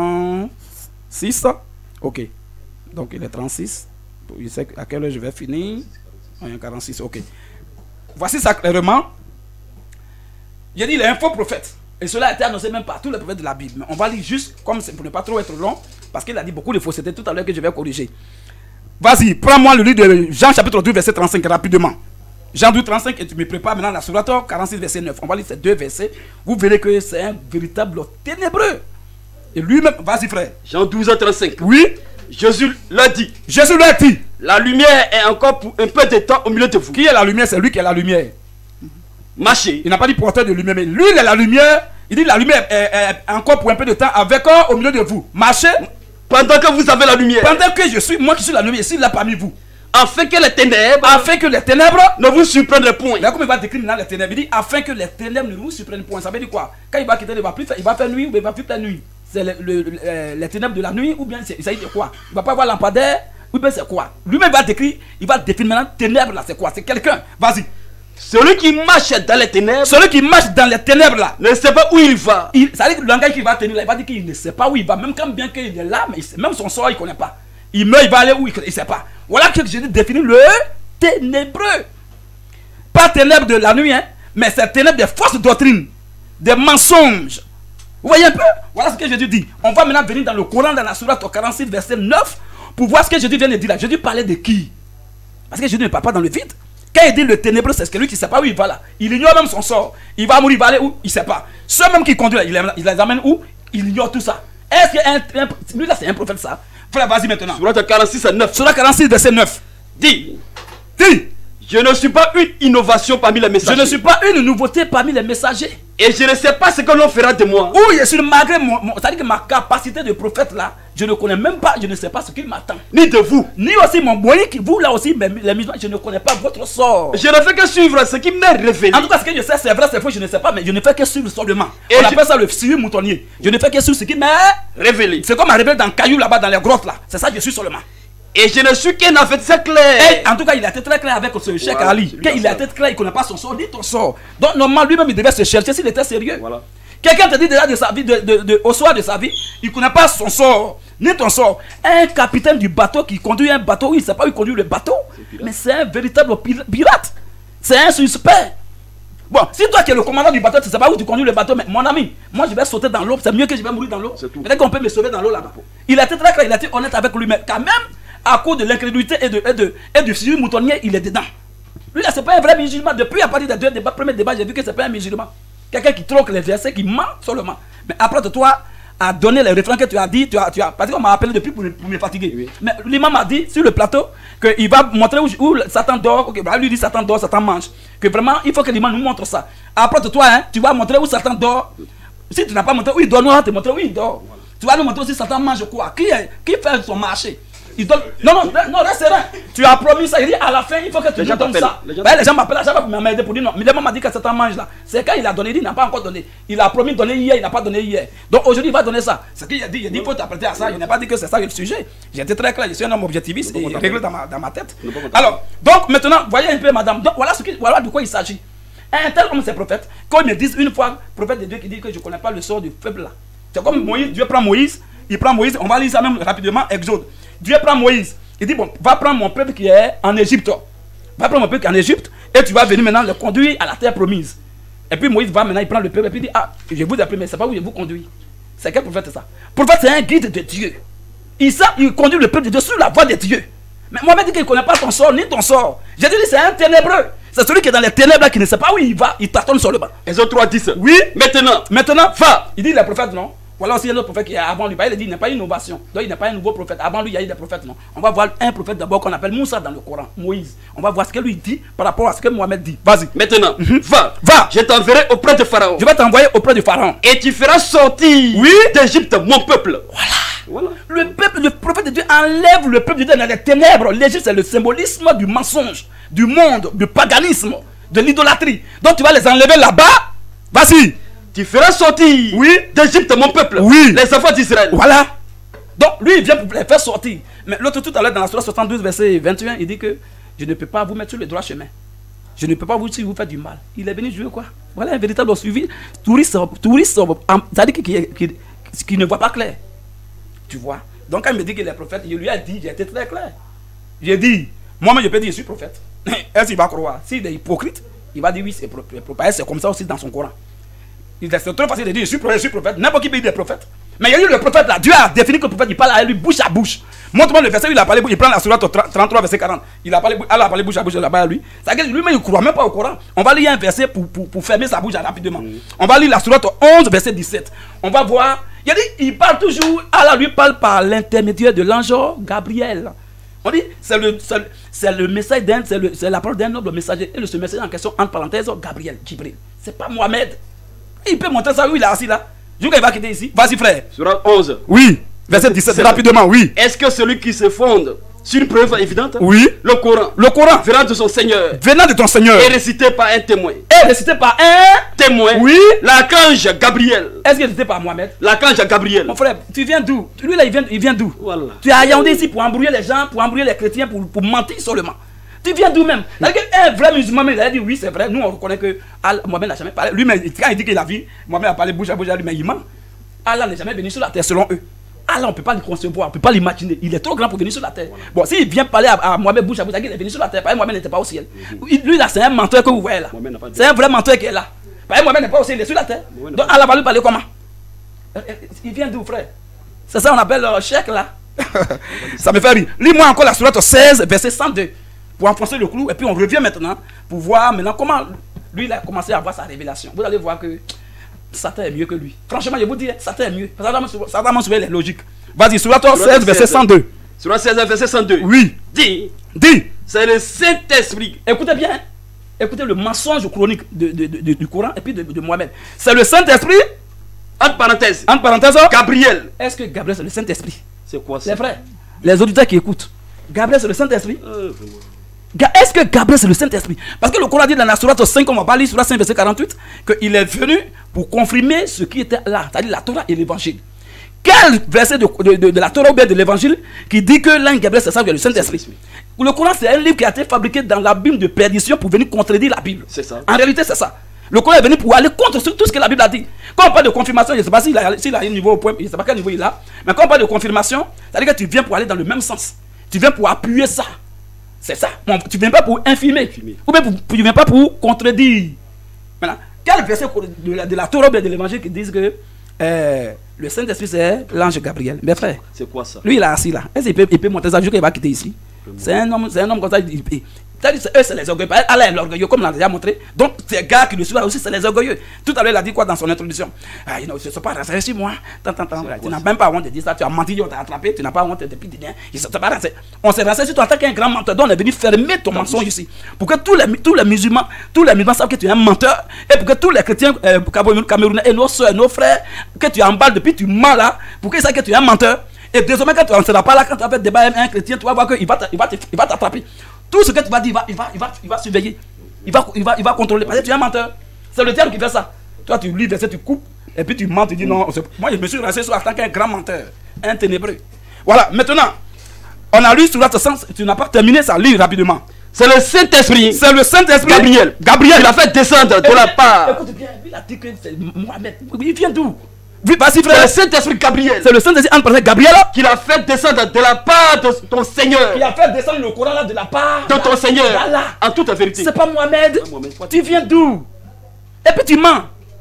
trente-six. Ok. Donc, il est trente-six. Je sais à quelle heure je vais finir. Il est quarante-six, ok. Voici ça clairement. Il a dit, il est un faux prophète. Et cela a été annoncé même par tous les prophètes de la Bible. Mais on va lire juste, comme c'est pour ne pas trop être long, parce qu'il a dit beaucoup de faussetés tout à l'heure que je vais corriger. Vas-y, prends-moi le livre de Jean chapitre douze, verset trente-cinq, rapidement. Jean douze, trente-cinq, et tu me prépares maintenant la sourate quarante-six, verset neuf. On va lire ces deux versets. Vous verrez que c'est un véritable ténébreux. Et lui-même, vas-y frère. Jean douze, trente-cinq. Oui. Jésus l'a dit. Jésus l'a dit. La lumière est encore pour un peu de temps au milieu de vous. Qui est la lumière? C'est lui qui est la lumière. Marchez. Il n'a pas dit porteur de lumière, mais lui, il est la lumière. Il dit la lumière est, est encore pour un peu de temps avec eux au milieu de vous. Marchez. Pendant que vous avez la lumière. Pendant que je suis, moi qui suis la lumière, ici, là parmi vous. Afin que les ténèbres. Afin que les ténèbres ne vous surprennent point. Là, comme il va décrire maintenant les ténèbres, il dit afin que les ténèbres ne vous surprennent point. Ça veut dire quoi? Quand il va quitter, il va plus faire, il va faire nuit ou il va plus faire nuit. C'est le, le, le, les ténèbres de la nuit ou bien il s'agit de quoi? Il va pas avoir lampadaire ou bien c'est quoi? Lui-même va décrire, il va définir maintenant ténèbres là, c'est quoi? C'est quelqu'un. Vas-y. Celui qui marche dans les ténèbres. Celui qui marche dans les ténèbres là. Ne sait pas où il va. Il, ça veut dire que le langage qu'il va tenir là, il va dire qu'il ne sait pas où il va. Même quand bien qu'il est là, mais il, même son sort, il ne connaît pas. Il meurt, il va aller où il ne sait pas. Voilà que je définis le ténébreux. Pas ténèbres de la nuit, hein, mais c'est ténèbres des fausses doctrines, des mensonges. Vous voyez un peu? Voilà ce que Jésus dit. On va maintenant venir dans le Coran, dans la sourate quarante-six, verset neuf, pour voir ce que Jésus vient de dire là. Jésus parlait de qui? Parce que Jésus ne parle pas dans le vide. Quand il dit le ténébreux, c'est celui qui ne sait pas où il va là. Il ignore même son sort. Il va mourir, il va aller où? Il ne sait pas. Ceux même qui conduisent là, il les, il les amène où? Il ignore tout ça. Est-ce que un, lui là c'est un prophète ça? Frère, vas-y maintenant. Sourate quarante-six à neuf. Sourate quarante-six, verset neuf. Dis. Dis. Je ne suis pas une innovation parmi les messagers. Je ne suis pas une nouveauté parmi les messagers. Et je ne sais pas ce que l'on fera de moi. Où je suis malgré mon, mon c'est-à-dire que ma capacité de prophète là, je ne connais même pas, je ne sais pas ce qu'il m'attend. Ni de vous. Ni aussi mon moyen qui vous là aussi, mais les musulmans, je ne connais pas votre sort. Je ne fais que suivre ce qui m'est révélé. En tout cas, ce que je sais, c'est vrai, c'est faux, je ne sais pas, mais je ne fais que suivre seulement. Et on je... appelle ça le suivi moutonnier. Je ne fais que suivre ce qui m'est révélé. C'est comme un révélé dans le caillou là-bas, dans les grottes là. C'est ça que je suis seulement. Et je ne suis qu'un avertisseur clair. Et en tout cas, il a été très clair avec ce Cheikh Ali. Quand il a été clair, il ne connaît pas son sort, ni ton sort. Donc, normalement, lui-même, il devait se chercher s'il était sérieux. Voilà. Quelqu'un te dit déjà de sa vie, de, de, de, au soir de sa vie, il ne connaît pas son sort, ni ton sort. Un capitaine du bateau qui conduit un bateau, il ne sait pas où il conduit le bateau. Mais c'est un véritable pirate. C'est un suspect. Bon, si toi qui es le commandant du bateau, tu ne sais pas où tu conduis le bateau, mais mon ami, moi je vais sauter dans l'eau, c'est mieux que je vais mourir dans l'eau. Peut-être qu'on peut me sauver dans l'eau là-bas. Il a été très clair, il a été honnête avec lui-même. Quand même, à cause de l'incrédulité et, de, et, de, et du suivi moutonnier, il est dedans. Lui là, c'est pas un vrai musulman. Depuis à partir des deux débats, premier débat, j'ai vu que c'est pas un musulman. Quelqu'un qui troque les versets, qui ment seulement. Mais après de toi, à donner les référents que tu as dit, tu as, tu as, parce qu'on m'a appelé depuis pour, pour me fatiguer. Oui. Mais l'imam m'a dit sur le plateau qu'il va montrer où, où Satan dort. Okay, bah lui dit Satan dort, Satan mange. Que vraiment, il faut que l'imam nous montre ça. Après de toi, hein, tu vas montrer où Satan dort. Si tu n'as pas montré où il dort, nous allons te montrer où il dort. Tu vas nous montrer aussi Satan mange quoi? Qui, est, qui fait son marché? Il donne... Non, non, non, reste serein. Tu as promis ça. Il dit à la fin, il faut que tu les nous donnes ça. Les gens, ouais, les gens m'appellent à chaque fois pour m'aider pour dire non. Mais le m'a dit que Satan mange là. C'est quand il a donné, il n'a pas encore donné. Il a promis de donner hier, il n'a pas donné hier. Donc aujourd'hui, il va donner ça. C'est ce qu'il a dit. Il a dit il faut t'apprêter à ça. Il n'a pas dit que c'est ça le sujet. J'ai été très clair. Je suis un homme objectiviste et réglé dans ma, dans ma tête. Alors, donc maintenant, voyez un peu, madame. Donc voilà, ce qui, voilà de quoi il s'agit. Un tel homme, c'est prophète. Quand ils me disent une fois, prophète de Dieu qui dit que je ne connais pas le sort du peuple là. C'est comme Moïse, Dieu prend Moïse, il prend Moïse, on va lire ça même rapidement, Exode. Dieu prend Moïse, il dit bon, va prendre mon peuple qui est en Égypte. Va prendre mon peuple qui est en Égypte et tu vas venir maintenant le conduire à la terre promise. Et puis Moïse va maintenant, il prend le peuple et puis il dit ah, je vous appelle, mais c'est pas où je vous conduis. C'est quel prophète c'est ça? Prophète c'est un guide de Dieu. Il, ça, il conduit le peuple de Dieu sur la voie de Dieu. Mais Mohamed dit qu'il ne connaît pas ton sort ni ton sort. J'ai dit c'est un ténébreux. C'est celui qui est dans les ténèbres là, qui ne sait pas où il va, il tâtonne sur le bas. Exode trois dix. Oui. Maintenant, maintenant, va. Il dit le prophète non. Voilà aussi un autre prophète qui est avant lui. Il dit il n'est pas une innovation. Donc il n'est pas un nouveau prophète. Avant lui, il y a eu des prophètes. Non. On va voir un prophète d'abord qu'on appelle Moussa dans le Coran, Moïse. On va voir ce que lui dit par rapport à ce que Mohamed dit. Vas-y. Maintenant, mm-hmm. va. Va. Je t'enverrai auprès de Pharaon. Je vais t'envoyer auprès du Pharaon. Et tu feras sortir oui. d'Égypte mon peuple. Voilà. Voilà. Le peuple, le prophète de Dieu enlève le peuple de Dieu dans les ténèbres. L'Égypte, c'est le symbolisme du mensonge, du monde, du paganisme, de l'idolâtrie. Donc tu vas les enlever là-bas. Vas-y. Tu feras sortir oui. d'Égypte mon peuple, oui. les enfants d'Israël. Voilà. Donc lui il vient pour les faire sortir. Mais l'autre tout à l'heure dans la sourate soixante-douze verset vingt et un, il dit que je ne peux pas vous mettre sur le droit chemin. Je ne peux pas vous, si vous faire du mal. Il est venu jouer quoi? Voilà un véritable suivi. Touriste, touriste, c'est-à-dire qui, qui, qui, qui ne voit pas clair. Tu vois? Donc quand il me dit qu'il est prophète, il lui a dit, j'ai été très clair. J'ai dit, moi-même je peux dire je suis prophète. Est-ce qu'il va croire? S'il est hypocrite, il va dire oui, c'est prophète. C'est comme ça aussi dans son Coran. C'est trop facile de dire je suis prophète, je suis prophète. N'importe qui peut dire prophète. Mais il y a eu le prophète là. Dieu a défini que le prophète, il parle à lui bouche à bouche. Montre-moi le verset où il a parlé, il prend la sourate trente-trois, verset quarante. Il a parlé, Allah a parlé bouche à bouche là-bas à lui. C'est-à-dire que lui-même, il ne croit même pas au Coran. On va lire un verset pour, pour, pour fermer sa bouche rapidement. Mm. On va lire la sourate onze, verset dix-sept. On va voir. Il a dit, il parle toujours, Allah lui parle par l'intermédiaire de l'ange Gabriel. On dit, c'est le, c'est le message d'un, c'est la parole d'un noble messager. Et le ce messager en question, entre parenthèses, Gabriel, Jibril. C'est pas Mohamed. Il peut montrer ça où il est assis là. Je qu'il va quitter ici. Vas-y frère. Surat onze. Oui. Verset dix-sept. Rapidement, oui. Est-ce que celui qui se fonde sur une preuve évidente? Oui. Le Coran. Le Coran. Venant de son Seigneur. Venant de ton Seigneur. Et récité par un témoin. Et récité par un témoin. Oui. L'archange Gabriel. Est-ce qu'il est récité par Mohamed? L'archange Gabriel. Mon frère, tu viens d'où? Lui là, il vient, il vient d'où? Voilà. Tu es à Yaoundé ici pour embrouiller les gens, pour embrouiller les chrétiens, pour, pour mentir seulement. Tu viens d'où même? Un vrai musulman, il a dit oui, c'est vrai. Nous, on reconnaît que Mohamed n'a jamais parlé. Lui, quand il dit qu'il a vu, Mohamed a parlé bouche à bouche à lui, mais il ment. Allah n'est jamais venu sur la terre selon eux. Allah, on ne peut pas le concevoir, on ne peut pas l'imaginer. Il est trop grand pour venir sur la terre. Bon, s'il vient parler à, à Mohamed bouche à bouche, il est venu sur la terre. Par exemple, Mohamed n'était pas au ciel. Mm-hmm. Lui, là, c'est un menteur que vous voyez là. C'est un vrai menteur qui est là. Par exemple, Mohamed n'est pas au ciel, il est sur la terre. Donc, Allah va lui parler comment? Il vient d'où, frère? C'est ça qu'on appelle le chèque là. Ça me fait rire. Lis-moi encore la sourate seize, verset cent deux. Pour enfoncer le clou, et puis on revient maintenant pour voir maintenant comment lui il a commencé à avoir sa révélation. Vous allez voir que Satan est mieux que lui. Franchement, je vous dis, Satan est mieux. Satan m'a sauvé les logiques. Vas-y, sur la seize, verset cent deux. Sur la seize, verset cent deux. Oui. Dis. Dis. C'est le Saint-Esprit. Écoutez bien. Écoutez le mensonge chronique de, de, de, de, du Coran et puis de, de Mohamed. C'est le Saint-Esprit. Entre parenthèses. Entre parenthèses. Gabriel. Est-ce que Gabriel c'est le Saint-Esprit? C'est quoi ça? C'est vrai. Les auditeurs qui écoutent. Gabriel c'est le Saint-Esprit. Euh, Est-ce que Gabriel c'est le Saint-Esprit? Parce que le Coran dit dans la sourate cinq, on va pas lire sur la cinq verset quarante-huit, qu'il est venu pour confirmer ce qui était là, c'est-à-dire la Torah et l'évangile. Quel verset de, de, de, de la Torah ou bien de l'évangile qui dit que l'un Gabriel c'est ça, le Saint-Esprit? Le Coran c'est un livre qui a été fabriqué dans l'abîme de perdition pour venir contredire la Bible. C'est ça. En réalité c'est ça. Le Coran est venu pour aller contre tout ce que la Bible a dit. Quand on parle de confirmation, je ne sais pas s'il a, s'il a un niveau au point, je ne sais pas quel niveau il a, mais quand on parle de confirmation, c'est-à-dire que tu viens pour aller dans le même sens. Tu viens pour appuyer ça. C'est ça. Bon, tu ne viens pas pour infirmer. Infirmer. Ou bien pour, tu ne viens pas pour contredire. Maintenant, quel verset de la, de la Torah ou de l'évangile qui disent que euh, le Saint-Esprit c'est l'ange Gabriel? Mes frères. C'est quoi ça? Lui il est assis là. Est-ce qu'il peut, il peut monter ça? Je qu'il va quitter ici. C'est un homme, c'est un homme comme ça. Il, il, C'est-à-dire, eux, c'est les orgueilleux. Allah est l'orgueilleux, comme on l'a déjà montré. Donc, ces gars qui le suivent aussi, c'est les orgueilleux. Tout à l'heure, il a dit quoi dans son introduction? Ah, ils ne se sont pas rassurés sur moi. Tant, tant, tant. Tu n'as même pas honte de dire ça. Tu as menti, on t'a attrapé. Tu n'as pas honte depuis des Ils ne se sont pas rassurés. On s'est rassuré sur toi en tant qu'un grand menteur. Donc, on est venu fermer ton mensonge ici. Pour que tous les, tous les musulmans, tous les musulmans savent que tu es un menteur. Et pour que tous les chrétiens euh, camerounais et nos soeurs, nos frères, que tu emballes depuis tu mens là, pour qu'ils sachent que tu es un menteur. Et désormais, quand tu ne seras pas là, quand tu vas faire débat avec un chrétien, tu vas voir qu'il va t'attraper. Tout ce que tu vas dire, il va, il va, il va surveiller. Il va, il va, il va contrôler. Parce que tu es un menteur. C'est le diable qui fait ça. Toi, tu lis, tu coupes, et puis tu mens, tu dis non. Moi, je me suis rassuré en tant qu'un grand menteur, un ténébreux. Voilà, maintenant, on a lu sur l'autre sens. Tu n'as pas terminé ça, lis rapidement. C'est le Saint-Esprit. C'est le Saint-Esprit. Gabriel. Gabriel. Il a fait descendre de la part. Écoute bien, il a dit que c'est Mohamed. Il vient d'où? Vas-y, C'est frère. le Saint-Esprit Gabriel. C'est le Saint-Esprit entre Gabriel Qu'il a fait descendre de la part de ton Seigneur. qui a fait descendre le Coran là de la part De ton Seigneur. d'Allah. En toute vérité. C'est pas Mohamed. Mohamed, quoi, Tu viens d'où? Et puis tu mens.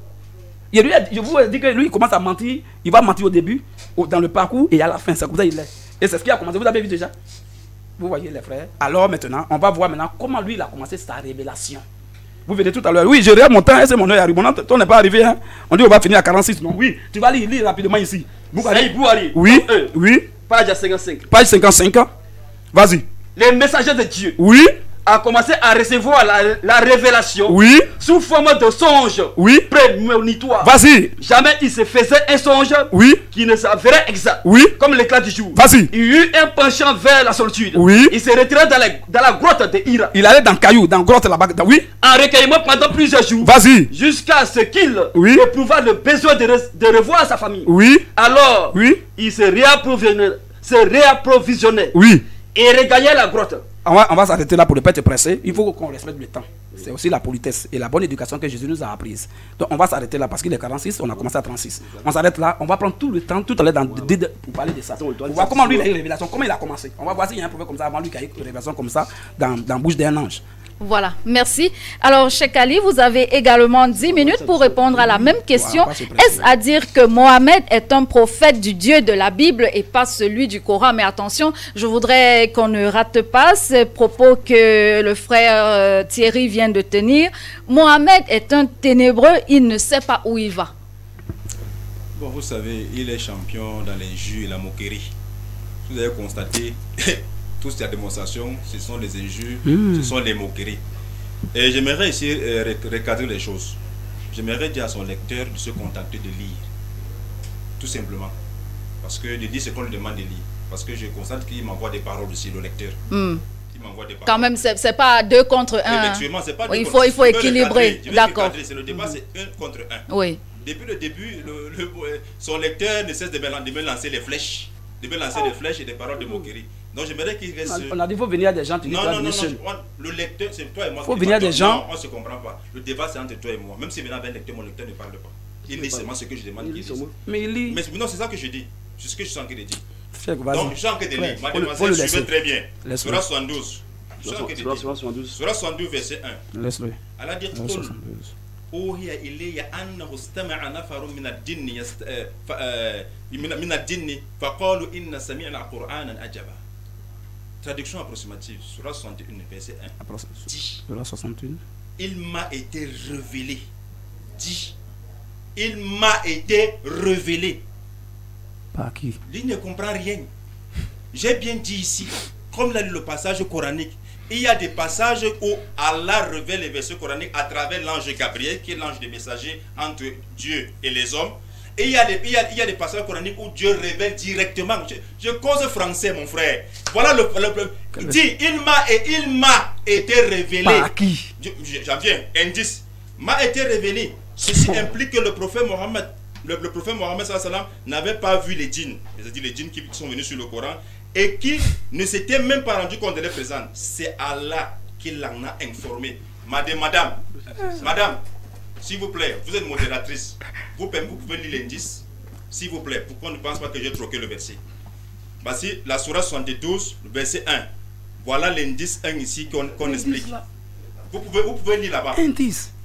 Et lui, je vous dis que lui, il commence à mentir. Il va mentir au début, au- dans le parcours, et à la fin. C'est comme ça qu'il est. Et c'est ce qui a commencé. Vous avez vu déjà? Vous voyez les frères. Alors maintenant, on va voir maintenant comment lui, il a commencé sa révélation. Vous venez tout à l'heure. Oui, je regarde mon temps et c'est mon heure arrivé. Mon temps n'est pas arrivé. Hein? On dit on va finir à quarante-six. Non, oui. Tu vas lire, lire rapidement ici. Saïd Bouhari. Oui, un, oui. Page cinquante-cinq. Page cinquante-cinq. Vas-y. Les messagers de Dieu Oui, a commencé à recevoir la, la révélation oui, sous forme de songe oui. prémonitoire. Vas-y. Jamais il se faisait un songe Oui, qui ne s'avérait exact. oui. Comme l'éclat du jour. Vas-y. Il eut un penchant vers la solitude. Oui. Il se retirait dans la, dans la grotte de Hira. Il allait dans Caillou, dans Grotte là-bas. dans- Oui, En recueillement pendant plusieurs jours. vas-y. Jusqu'à ce qu'il Oui. éprouva le besoin de, re- de revoir sa famille. Oui, Alors, oui, il se réapprovisionnait, se réapprovisionnait oui. et regagnait la grotte. On va, on va s'arrêter là pour ne pas être pressé. Il faut qu'on respecte le temps. C'est aussi la politesse et la bonne éducation que Jésus nous a apprise. Donc on va s'arrêter là parce qu'il est quarante-six, on a commencé à trente-six. On s'arrête là, on va prendre tout le temps, tout à l'heure dans- de- de- pour parler de ça. Pour voir comment lui il a eu une révélation, comment il a commencé. On va voir s'il y a un prophète comme ça avant lui qui a eu une révélation comme ça dans, dans la bouche d'un ange. Voilà, merci. Alors, Cheikh Ali, vous avez également dix minutes pour répondre à la même question. Voilà, pas se presser. Est-ce à dire que Mohamed est un prophète du Dieu de la Bible et pas celui du Coran? Mais attention, je voudrais qu'on ne rate pas ce propos que le frère euh, Thierry vient de tenir. Mohamed est un ténébreux, il ne sait pas où il va. Bon, vous savez, il est champion dans l'injure et la moquerie. Vous avez constaté, tout ce qui a démonstration, ce sont les injures, Mm. ce sont les moqueries. Et j'aimerais essayer de euh, recadrer les choses. J'aimerais dire à son lecteur de se contenter de lire. Tout simplement. Parce que de lire ce qu'on lui demande de lire. Parce que je constate qu'il m'envoie des paroles aussi, le lecteur. Hmm. Il m'envoie des paroles. Quand même, c'est c'est pas deux contre un. Effectivement, c'est pas Oui, deux il contre- faut, il faut je vais le équilibrer. cadrer, je vais le D'accord. cadrer. C'est le débat, c'est un contre un. Oui. Depuis le début, le- le- euh, son lecteur ne cesse de me, lan- de me lancer les flèches. De me lancer des flèches et des paroles de moquerie. Donc j'aimerais qu'il reste. On a dit qu'il faut venir à des gens, tu dis Non, toi, non, non, non, monsieur. je- le lecteur, c'est toi et moi. Faut qui venir débattons. des gens. Non, on ne se comprend pas. Le débat, c'est entre toi et moi. Même si maintenant, avec un lecteur, mon lecteur ne parle pas. Il lit seulement ce que je demande qu'il dise. Mais il lit. Mais c'est- non, c'est ça que je dis. C'est ce que je suis en train de dire. Cheikh, vas-y. Donc, je suis en train de Frère, lire. faut le- faut le Mademoiselle, laisser. suivez très bien. Laisse-le. Surah soixante-douze. Je suis en train de dire. Surah soixante-douze, verset un. Laisse-le. Elle a dit Verset قل soixante-douze. أوحي إلي أنه استمع نفر من الجن يست... آه، ف... آه، من من الجن فقالوا إن سمعنا قرآنا عجبا. Traduction approximative, Surah soixante et un, verset un. Après, Dis, Surah soixante et un. il m'a été révélé. Dis, il m'a été révélé. Par qui? Il ne comprend rien. J'ai bien dit ici, comme l'a lu le passage coranique, il y a des passages où Allah révèle les versets coraniques à travers l'ange Gabriel, qui est l'ange des messagers entre Dieu et les hommes. Et il y, a des, il, y a, il y a des passages coraniques où Dieu révèle directement. Je, je cause français, mon frère. Voilà le. le, le dit, il m'a et il m'a été révélé. Par qui? Je- je- J'en viens. Indice. M'a été révélé. Ceci implique que le prophète Mohammed, le, le prophète Mohammed sallallahu alayhi wa sallam, n'avait pas vu les djinns, c'est-à-dire les djinns qui sont venus sur le Coran, et qui ne s'était même pas rendu compte de leur présence. C'est Allah qui l'en a informé. Madame, madame, madame, s'il vous plaît, vous êtes modératrice. Vous, vous pouvez lire l'indice, s'il vous plaît, pour qu'on ne pense pas que j'ai troqué le verset. Voici la Surah soixante-douze, le verset un. Voilà l'indice un ici qu'on qu'on explique. Vous pouvez, vous pouvez lire là-bas. Indice.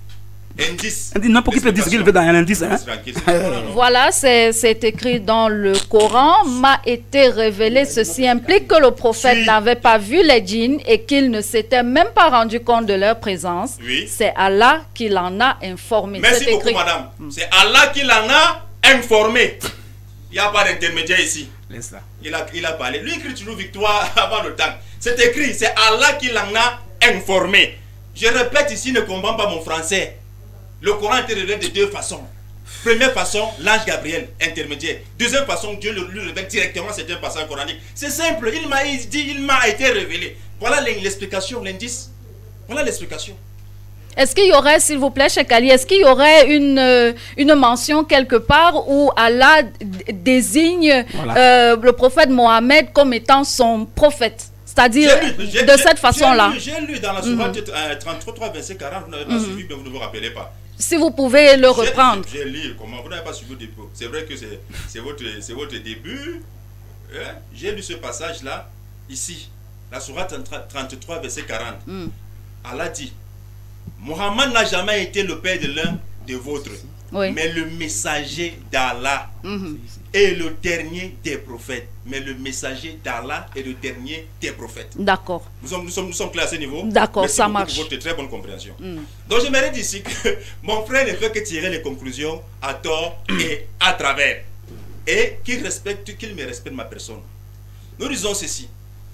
Indice. Indice, n'importe qui peut dire ce qu'il veut dans un indice. Hein? Voilà, c'est c'est écrit dans le Coran. M'a été révélé. Ceci implique que le prophète Oui. n'avait pas vu les djinns et qu'il ne s'était même pas rendu compte de leur présence. Oui. C'est Allah qui l'en a informé. Merci C'est beaucoup, écrit. madame. C'est Allah qui l'en a informé. Il n'y a pas d'intermédiaire ici. Laisse ça. Il a, il a parlé. Lui écrit toujours victoire avant le temps. C'est écrit, c'est Allah qui l'en a informé. Je répète ici, ne comprends pas mon français. Le Coran était révélé de deux façons. Première façon, l'ange Gabriel, intermédiaire. Deuxième façon, Dieu le- lui révèle directement certains passages coraniques. C'est simple, il m'a dit, il m'a été révélé. Voilà l'explication, l'indice. Voilà l'explication. Est-ce qu'il y aurait, s'il vous plaît, Cheikh Ali, est-ce qu'il y aurait une, euh, une mention quelque part où Allah d- désigne Voilà. euh, le prophète Mohammed comme étant son prophète? C'est-à-dire J'ai lu, j'ai- de j'ai- cette façon-là. J'ai lu, j'ai lu dans la sourate euh, trente-trois, verset quarante, vous n'avez pas suivi, mais vous ne vous rappelez pas. Si vous pouvez le J'ai- reprendre. J'ai lu, comment vous n'avez pas suivi le dépôt. C'est vrai que c'est c'est votre, c'est votre début. Hein? J'ai lu ce passage-là, ici, la sourate trente-trois, verset quarante. Mm. Allah dit, Mohammed n'a jamais été le père de l'un de vôtres, Oui. mais le messager d'Allah Mhm. est le dernier des prophètes. Mais le messager d'Allah est le dernier des prophètes. D'accord. Nous sommes, nous sommes, nous sommes clairs à ce niveau. D'accord, Merci ça beaucoup marche. pour votre très bonne compréhension. Mm. Donc j'aimerais dire ici que mon frère ne fait que tirer les conclusions à tort et à travers. Et qu'il respecte, qu'il me respecte ma personne. Nous disons ceci.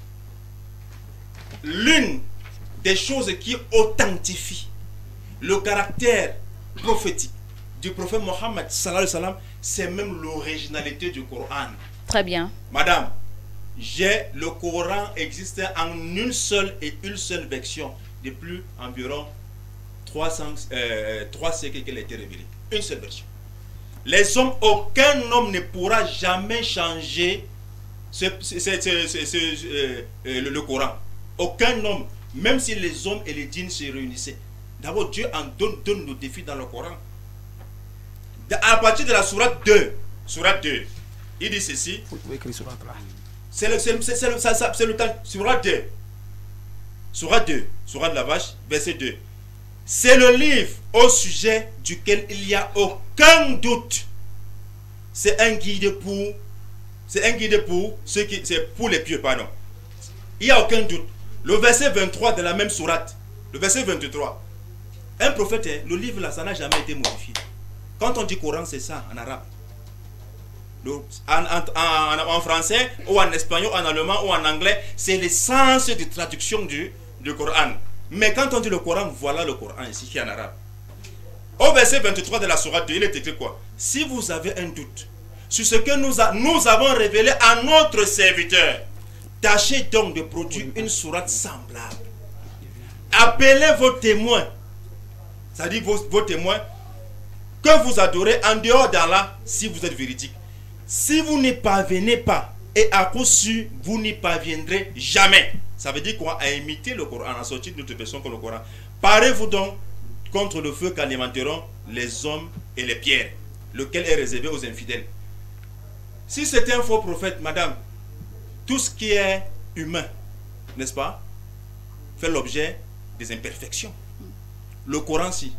L'une des choses qui authentifie le caractère prophétique du prophète Mohammed sallallahu alayhi wa sallam, c'est même l'originalité du Coran. Très bien. Madame, j'ai le Coran existe en une seule et une seule version depuis environ trois cents, euh, trois siècles qu'elle a été révélée. Une seule version. Les hommes, aucun homme ne pourra jamais changer ce, ce- ce- ce- ce- ce- euh, euh, le, le Coran. Aucun homme, même si les hommes et les djinns se réunissaient. D'abord, Dieu en donne, donne nos défis dans le Coran. À partir de la sourate deux, sourate deux, il dit ceci. Vous pouvez écrire sur la là. C'est le, c'est le, c'est le, ça- ça- c'est le temps. Sourate deux. Sourate deux. Sourate de la vache, verset deux. C'est le livre au sujet duquel il n'y a aucun doute. C'est un guide pour. C'est un guide pour ceux qui. C'est pour les pieux, pardon. Il n'y a aucun doute. Le verset vingt-trois de la même sourate. Le verset vingt-trois. Un prophète, hein, le livre là, ça n'a jamais été modifié. Quand on dit Coran, c'est ça en arabe. Le- En, en- en- en français, ou en espagnol, en allemand, ou en anglais, c'est l'essence de traduction du, du Coran. Mais quand on dit le Coran, voilà le Coran ici qui est en arabe. Au verset vingt-trois de la sourate deux, il est écrit quoi? Si vous avez un doute sur ce que nous, a- nous avons révélé à notre serviteur, tâchez donc de produire une sourate semblable. Appelez vos témoins, c'est-à-dire vos, vos témoins, que vous adorez en dehors d'Allah si vous êtes véridique. Si vous n'y parvenez pas, et à coup sûr, vous n'y parviendrez jamais. Ça veut dire quoi? À imiter le Coran, à sortir de notre version que le Coran. Parez-vous donc contre le feu qu'alimenteront les hommes et les pierres, lequel est réservé aux infidèles. Si c'était un faux prophète, madame, tout ce qui est humain, n'est-ce pas, fait l'objet des imperfections. Le Coran, si.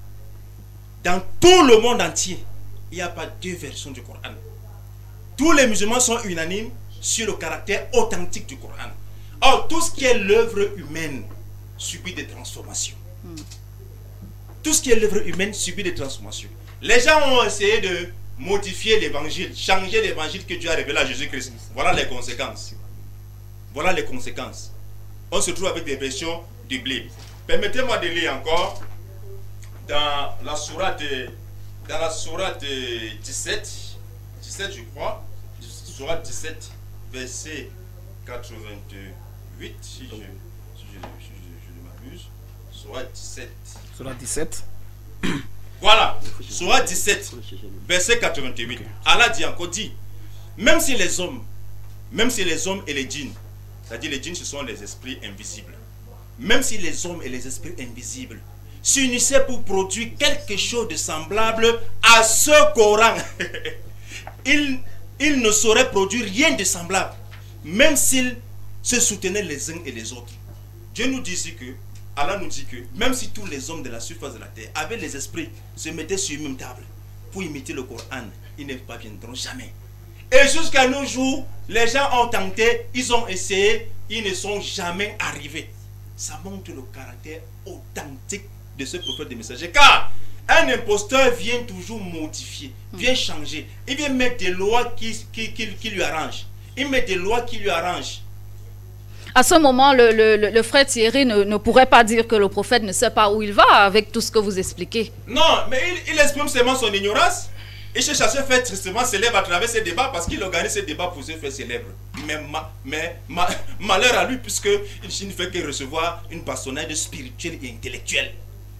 Dans tout le monde entier, il n'y a pas deux versions du Coran. Tous les musulmans sont unanimes sur le caractère authentique du Coran. Or, tout ce qui est l'œuvre humaine subit des transformations. Tout ce qui est l'œuvre humaine subit des transformations. Les gens ont essayé de modifier l'évangile, changer l'évangile que Dieu a révélé à Jésus-Christ. Voilà les conséquences. Voilà les conséquences. On se trouve avec des versions du Bible. Permettez-moi de lire encore dans la sourate, dans la sourate dix-sept, dix-sept je crois, sourate dix-sept, verset quatre-vingt-huit, si je, si je, si je, je ne m'abuse, sourate dix-sept. Sur la dix-sept. Voilà, sourate dix-sept, verset quatre-vingt-huit. Allah dit encore, dit, même si les hommes, même si les hommes et les djinns, c'est-à-dire les djinns ce sont les esprits invisibles, même si les hommes et les esprits invisibles s'unissaient pour produire quelque chose de semblable à ce Coran, ils, ils ne sauraient produire rien de semblable, même s'ils se soutenaient les uns et les autres. Dieu nous dit ici que Allah nous dit que même si tous les hommes de la surface de la terre avaient les esprits, se mettaient sur une même table pour imiter le Coran, ils ne parviendront jamais. Et jusqu'à nos jours, les gens ont tenté, ils ont essayé, ils ne sont jamais arrivés. Ça montre le caractère authentique de ce prophète des messagers. Car un imposteur vient toujours modifier, vient changer. Il vient mettre des lois qui, qui, qui, qui lui arrangent. Il met des lois qui lui arrangent. À ce moment, le, le, le frère Thierry ne, ne pourrait pas dire que le prophète ne sait pas où il va avec tout ce que vous expliquez. Non, mais il, il exprime seulement son ignorance. Il cherche à se faire tristement célèbre à travers ces débats parce qu'il organise ces débats pour se faire célèbre. Mais, ma, mais ma, malheur à lui puisqu'il ne fait que recevoir une bastonnade spirituelle et intellectuelle.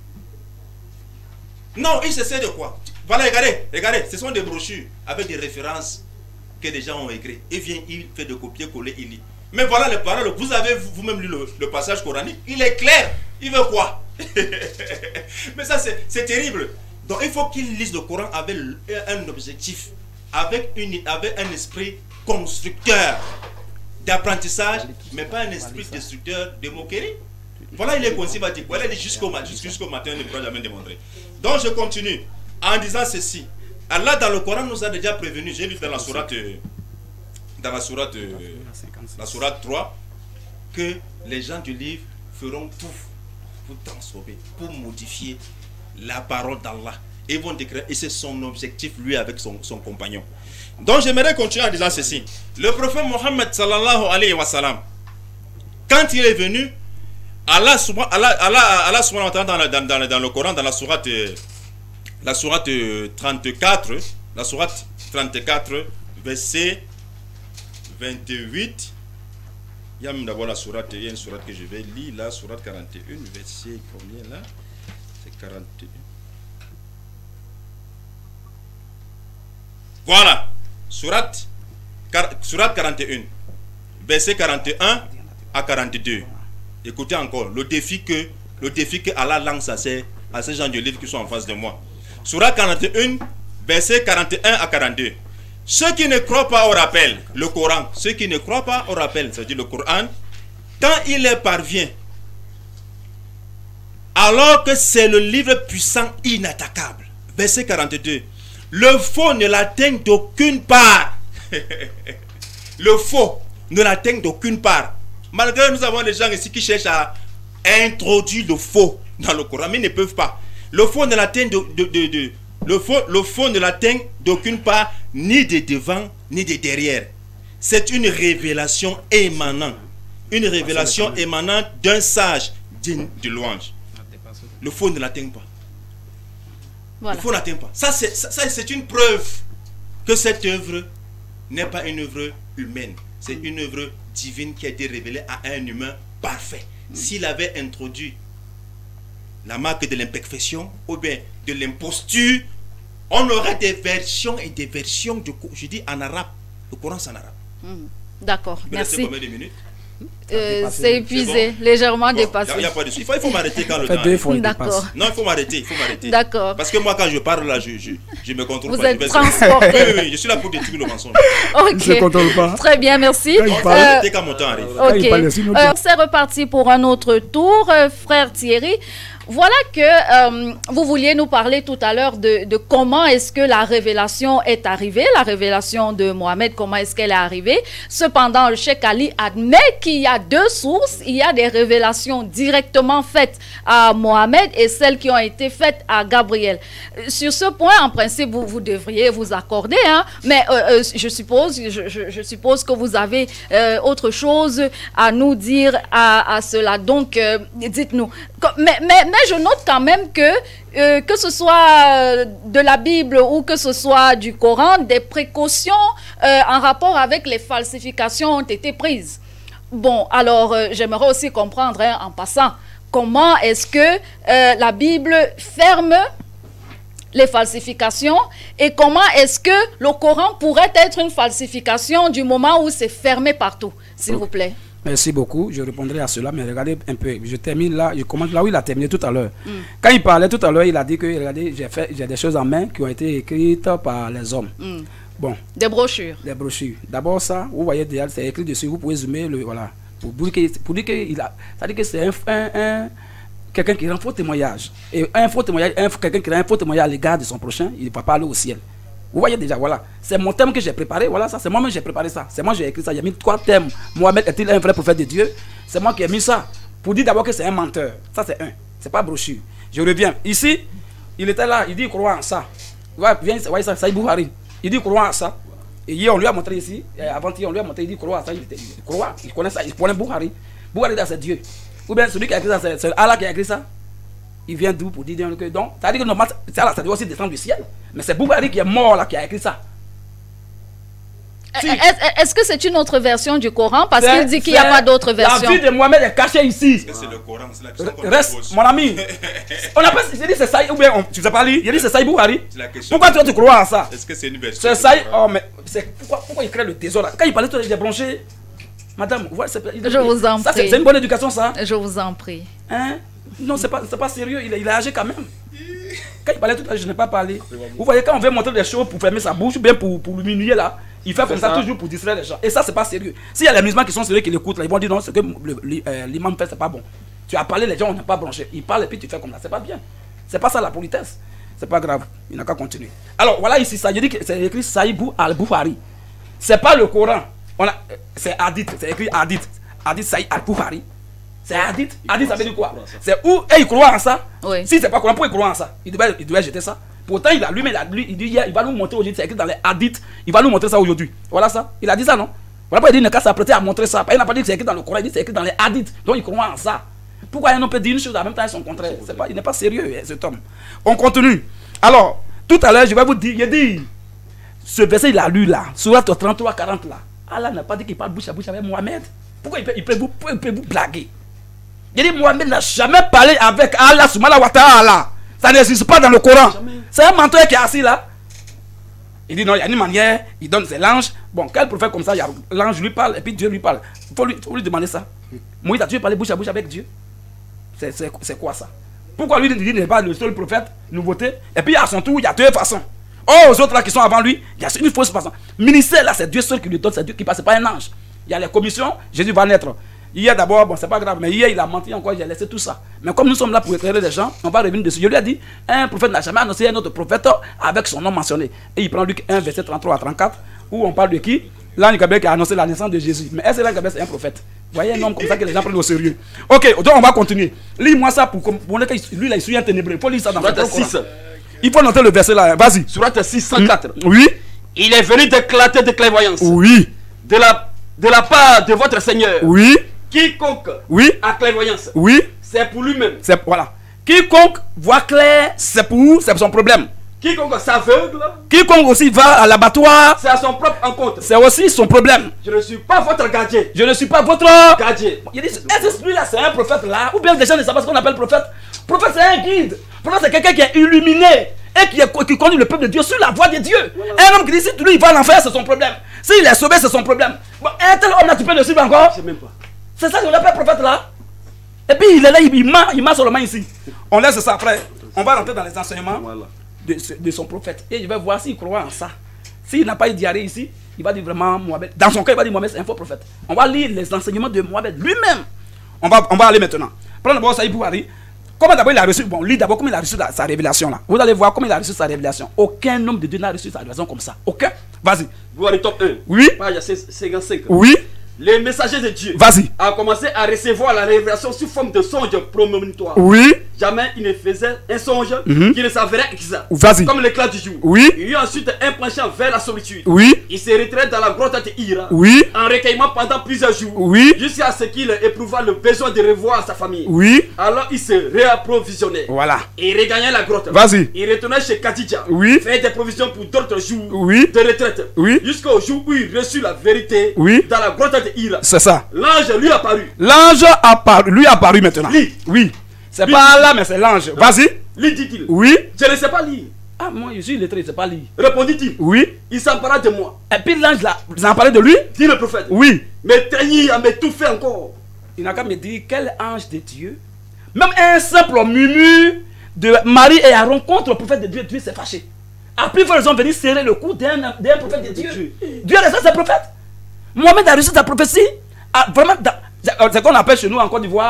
Non, il se sait de quoi. Voilà, regardez, regardez, ce sont des brochures avec des références que des gens ont écrites. Il vient, il fait de copier-coller, il lit. Mais voilà les paroles, vous avez vous-même lu le, le passage coranique, il est clair. Il veut quoi? Mais ça, c'est terrible. Donc, il faut qu'il lise le Coran avec un objectif, avec, une, avec un esprit constructeur d'apprentissage, mais pas un esprit destructeur de moquerie. Voilà, il est conservatif. Voilà, il est jusqu'au matin, jusqu'au matin, il ne pourra jamais démontrer. Donc, je continue en disant ceci. Allah, dans le Coran, nous a déjà prévenu. J'ai lu dans la sourate, dans la sourate, la sourate trois, que les gens du livre feront tout pour transformer, pour modifier la parole d'Allah. Et vont décrire, et c'est son objectif, lui, avec son, son compagnon. Donc, j'aimerais continuer en disant ceci. Le prophète Mohammed, sallallahu alayhi wa sallam, quand il est venu, Allah, Allah, Allah, Allah subhanahu wa ta'ala, dans, dans, dans le Coran, dans la sourate, la sourate trente-quatre, la sourate trente-quatre, verset vingt-huit, il y a même d'abord la sourate, il y a une sourate que je vais lire, la sourate quarante et un, verset combien là? C'est quarante et un. Voilà, sourate, sourate quarante et un, verset quarante et un à quarante-deux. Écoutez encore, le défi que, le défi que Allah lance à ces, à ces gens de livre qui sont en face de moi. Sourate quarante et un, verset quarante et un à quarante-deux. Ceux qui ne croient pas au rappel, le Coran, ceux qui ne croient pas au rappel, c'est-à-dire le Coran, quand il leur parvient, alors que c'est le livre puissant, inattaquable. Verset quarante-deux. Le faux ne l'atteint d'aucune part. Le faux ne l'atteint d'aucune part. Malgré nous avons des gens ici qui cherchent à introduire le faux dans le Coran, mais ils ne peuvent pas. Le faux ne l'atteint de, de, de, de le faux, le faux ne l'atteint d'aucune part, ni de devant, ni de derrière. C'est une révélation émanante. Une révélation émanante d'un sage digne de louange. Le faux ne l'atteint pas. Voilà. Le faux n'atteint pas. Ça, c'est ça, ça, c'est une preuve que cette œuvre n'est pas une œuvre humaine. C'est une œuvre divine qui a été révélée à un humain parfait. S'il avait introduit la marque de l'imperfection ou bien de l'imposture, on aurait des versions et des versions, de, je dis en arabe. Le Coran, c'est en arabe. Mmh. D'accord, merci. Combien de minutes? Euh, c'est épuisé, bon. Légèrement bon, dépassé. Y a, y a pas de il faut, il faut m'arrêter quand le temps. D'accord. Non, il faut m'arrêter, il faut m'arrêter. D'accord. Parce que moi, quand je parle là, je, je, je me contrôle Vous pas. Vous êtes transporté. Oui, oui, je suis là pour détruire le mensonge. Ok. Je ne contrôle pas. Très bien, merci. Il faut m'arrêter quand mon temps arrive. Ok. Euh, c'est reparti pour un autre tour, euh, frère Thierry. Voilà que euh, vous vouliez nous parler tout à l'heure de, de comment est-ce que la révélation est arrivée, la révélation de Mohammed, comment est-ce qu'elle est arrivée. Cependant, le Cheikh Ali admet qu'il y a deux sources. Il y a des révélations directement faites à Mohammed et celles qui ont été faites à Gabriel. Sur ce point, en principe, vous, vous devriez vous accorder, hein, mais euh, euh, je, suppose, je, je, je suppose que vous avez euh, autre chose à nous dire à, à cela. Donc, euh, dites-nous. Mais, mais, mais je note quand même que, euh, que ce soit de la Bible ou que ce soit du Coran, des précautions euh, en rapport avec les falsifications ont été prises. Bon, alors euh, j'aimerais aussi comprendre, hein, en passant, comment est-ce que euh, la Bible ferme les falsifications et comment est-ce que le Coran pourrait être une falsification du moment où c'est fermé partout, s'il vous plaît. Merci beaucoup, je répondrai à cela, mais regardez un peu, je termine là, je commence là où il a terminé tout à l'heure. Mm. Quand il parlait tout à l'heure, il a dit que, regardez, j'ai fait, j'ai des choses en main qui ont été écrites par les hommes. Mm. Bon. Des brochures. Des brochures. D'abord ça, vous voyez déjà, c'est écrit dessus, vous pouvez zoomer, le, voilà, pour, pour dire que, pour dire que il a, ça dit que c'est un, un, un, quelqu'un qui rend faux témoignage, et un faux témoignage, un, quelqu'un qui rend un faux témoignage à l'égard de son prochain, il ne va pas aller au ciel. Vous voyez déjà, voilà. C'est mon thème que j'ai préparé, voilà, ça, c'est moi-même qui j'ai préparé ça. C'est moi qui j'ai écrit ça. Il y a mis trois thèmes. Mohamed est-il un vrai prophète de Dieu? C'est moi qui ai mis ça. Pour dire d'abord que c'est un menteur. Ça, c'est un. C'est pas brochure. Je reviens. Ici, il était là, il dit, il croit en ça. Viens, vous voyez ça, Saïd Bouhari. Il dit, il croit en ça. Et hier, on lui a montré ici, avant-hier, on lui a montré, il dit, il croit en ça. Il, était, il croit, il connaît ça, il connaît Bouhari. Bouhari, c'est Dieu. Ou bien celui qui a écrit ça, c'est Allah qui a écrit ça. Il vient d'où pour dire que donc, ça veut dire que normalement, ça, ça doit aussi descendre du ciel. Mais c'est Bouhari qui est mort là, qui a écrit ça. Si. Est-ce que c'est une autre version du Coran? Parce qu'il dit qu'il n'y a pas d'autre version. La vie de Mohamed est cachée ici. Est-ce que c'est le Coran? Reste, mon ami. On a pas, j'ai dit c'est Saïd, ou bien on, tu sais pas lire. Il a dit c'est Saïd Bouhari. Pourquoi toi tu crois en ça? Est-ce que c'est une version? C'est Saïd. Oh, mais pourquoi, pourquoi il crée le trésor là? Quand il parlait de des branchés, madame, vous voyez, je vous en ça, prie. C'est une bonne éducation ça? Je vous en prie. Hein? Non, c'est pas, pas sérieux. Il, il a agi quand même. Quand il parlait tout à l'heure, je n'ai pas parlé. Vous voyez, quand on veut montrer des choses pour fermer sa bouche, ou bien pour, pour l'humilier là, il fait comme ça, ça toujours pour distraire les gens. Et ça, c'est pas sérieux. S'il y a les musulmans qui sont sérieux, qui l'écoutent, là, ils vont dire non, ce que l'imam fait, c'est pas bon. Tu as parlé, les gens, on n'a pas branché. Ils parlent et puis tu fais comme ça. C'est pas bien. C'est pas ça la politesse. C'est pas grave. Il n'a qu'à continuer. Alors voilà ici, ça, je dis que c'est écrit Saïd al-Bouhari. C'est pas le Coran. C'est Hadith. C'est écrit Hadith. Hadith Saïd al-Bouhari. C'est Hadith. Hadith, ça veut dire quoi? C'est où? Et il croit en ça? Oui. Si c'est pas Coran, pourquoi il croit en ça? Il devait, il devait jeter ça. Pourtant, il a lui-même, il dit, il va nous montrer aujourd'hui, c'est écrit dans les hadiths, il va nous montrer ça aujourd'hui. Voilà ça. Il a dit ça, non? Voilà pourquoi il dit, il n'a qu'à s'apprêter à montrer ça. Il n'a pas dit que c'est écrit dans le Coran, il dit que c'est écrit dans les hadiths. Donc il croit en ça. Pourquoi un homme peut dire une chose en même temps et son contraire? Pas, il n'est pas sérieux, cet homme. On continue. Alors, tout à l'heure, je vais vous dire, il dit, ce verset, il a lu là, Sourate trente-trois quarante là. Allah n'a pas dit qu'il parle bouche à bouche avec Mohamed. Pourquoi il peut, il peut, vous, il peut vous blaguer? Il dit, Mohamed n'a jamais parlé avec Allah, Subhanahu wa ta'ala. Ça n'existe pas dans le Coran. C'est un menteur qui est assis là. Il dit non, il y a une manière, il donne ses langes. Bon, quel prophète comme ça, l'ange lui parle et puis Dieu lui parle. Il faut lui, faut lui demander ça. Moïse, as-tu parlé bouche à bouche avec Dieu? C'est quoi ça? Pourquoi lui, il n'est pas le seul prophète, nouveauté? Et puis à son tour, il y a deux façons. Oh, aux autres là qui sont avant lui, il y a une fausse façon. Ministère là, c'est Dieu seul qui lui donne, c'est Dieu qui passe, pas un ange. Il y a les commissions, Jésus va naître. Hier d'abord, bon c'est pas grave, mais hier il a menti encore, il a laissé tout ça. Mais comme nous sommes là pour éclairer les gens, on va revenir dessus. Je lui ai dit, un prophète n'a jamais annoncé un autre prophète avec son nom mentionné. Et il prend Luc un, verset trente-trois à trente-quatre, où on parle de qui? L'ange Gabriel qui a annoncé la naissance de Jésus. Mais est-ce que l'ange Gabriel c'est un prophète? Vous voyez un homme comme ça que les gens prennent au sérieux. Ok, donc on va continuer. Lis-moi ça pour montrer que lui là il suit un ténébreux. Il faut lire ça dans le six. Il faut noter le verset là, vas-y. Sourate six cent quatre. Oui. Il est venu d'éclater de clairvoyance. Oui. De la, de la part de votre Seigneur. Oui. Quiconque oui. a clairvoyance, oui. c'est pour lui-même. Voilà. Quiconque voit clair, c'est pour, c'est son problème. Quiconque s'aveugle, quiconque aussi va à l'abattoir, c'est à son propre encontre. C'est aussi son problème. Je ne suis pas votre gardien. Je ne suis pas votre gardien. Il dit, est-ce que celui-là c'est un prophète là? Ou bien les gens ne savent pas ce qu'on appelle prophète? Prophète c'est un guide. Prophète c'est quelqu'un qui est illuminé et qui, est, qui conduit le peuple de Dieu sur la voie de Dieu. Voilà. Un homme qui dit si lui il va en enfer, c'est son problème. S'il est sauvé, c'est son problème. Bon, un tel homme là, tu peux le suivre encore? Je sais même pas. C'est ça qu'on appelle prophète là. Et puis il est là, il, il ment, il ment seulement ici. On laisse ça après. On va rentrer dans les enseignements voilà. de, de son prophète. Et je vais voir s'il croit en ça. S'il n'a pas eu diarrhée ici, il va dire vraiment Mohamed. Dans son cas, il va dire Mohamed c'est un faux prophète. On va lire les enseignements de Mohamed lui-même. On va, on va aller maintenant. Prenons d'abord Saïd Bouhari. Comment d'abord il a reçu, bon, lis d'abord comment il a reçu la, sa révélation là. Vous allez voir comment il a reçu sa révélation. Aucun homme de Dieu n'a reçu sa révélation comme ça. Aucun. Vas-y. Bouhari top un. Oui. Page cinquante-cinq. Oui. Les messagers de Dieu a commencé à recevoir la révélation sous forme de songe prémonitoire. Oui. Jamais il ne faisait un songe mm-hmm. qui ne s'avérait exact. Vas-y. Comme l'éclat du jour. Oui. Il eut ensuite un penchant vers la solitude. Oui. Il se retraite dans la grotte de Hira. Oui. En recueillement pendant plusieurs jours. Oui. Jusqu'à ce qu'il éprouva le besoin de revoir sa famille. Oui. Alors il se réapprovisionnait. Voilà. Et regagnait la grotte. Vas-y. Il retournait chez Khadija. Oui. Fait des provisions pour d'autres jours oui. de retraite. Oui. Jusqu'au jour où il reçut la vérité oui. dans la grotte de Hira. C'est ça. L'ange lui apparut. L'ange apparu, lui apparu maintenant. Lis. Oui. C'est pas là, mais c'est l'ange. Vas-y. Lis, dit-il. Oui. Je ne sais pas lire. Ah, moi, je suis lettré, je ne sais pas lire. Répondit-il. Oui. Il s'empara de moi. Et puis l'ange là, vous en parlez de lui? Dit le prophète. Oui. M'étreignit à m'étouffer encore. Il n'a qu'à me dire quel ange de Dieu. Même un simple murmure de Marie et Aaron contre le prophète de Dieu, Dieu s'est fâché. À plus forte raison, venir serrer le cou d'un prophète de Dieu. Dieu, Dieu a reçu ses prophètes. Mohamed a reçu sa prophétie. Ah, vraiment, c'est ce qu'on appelle chez nous en Côte d'Ivoire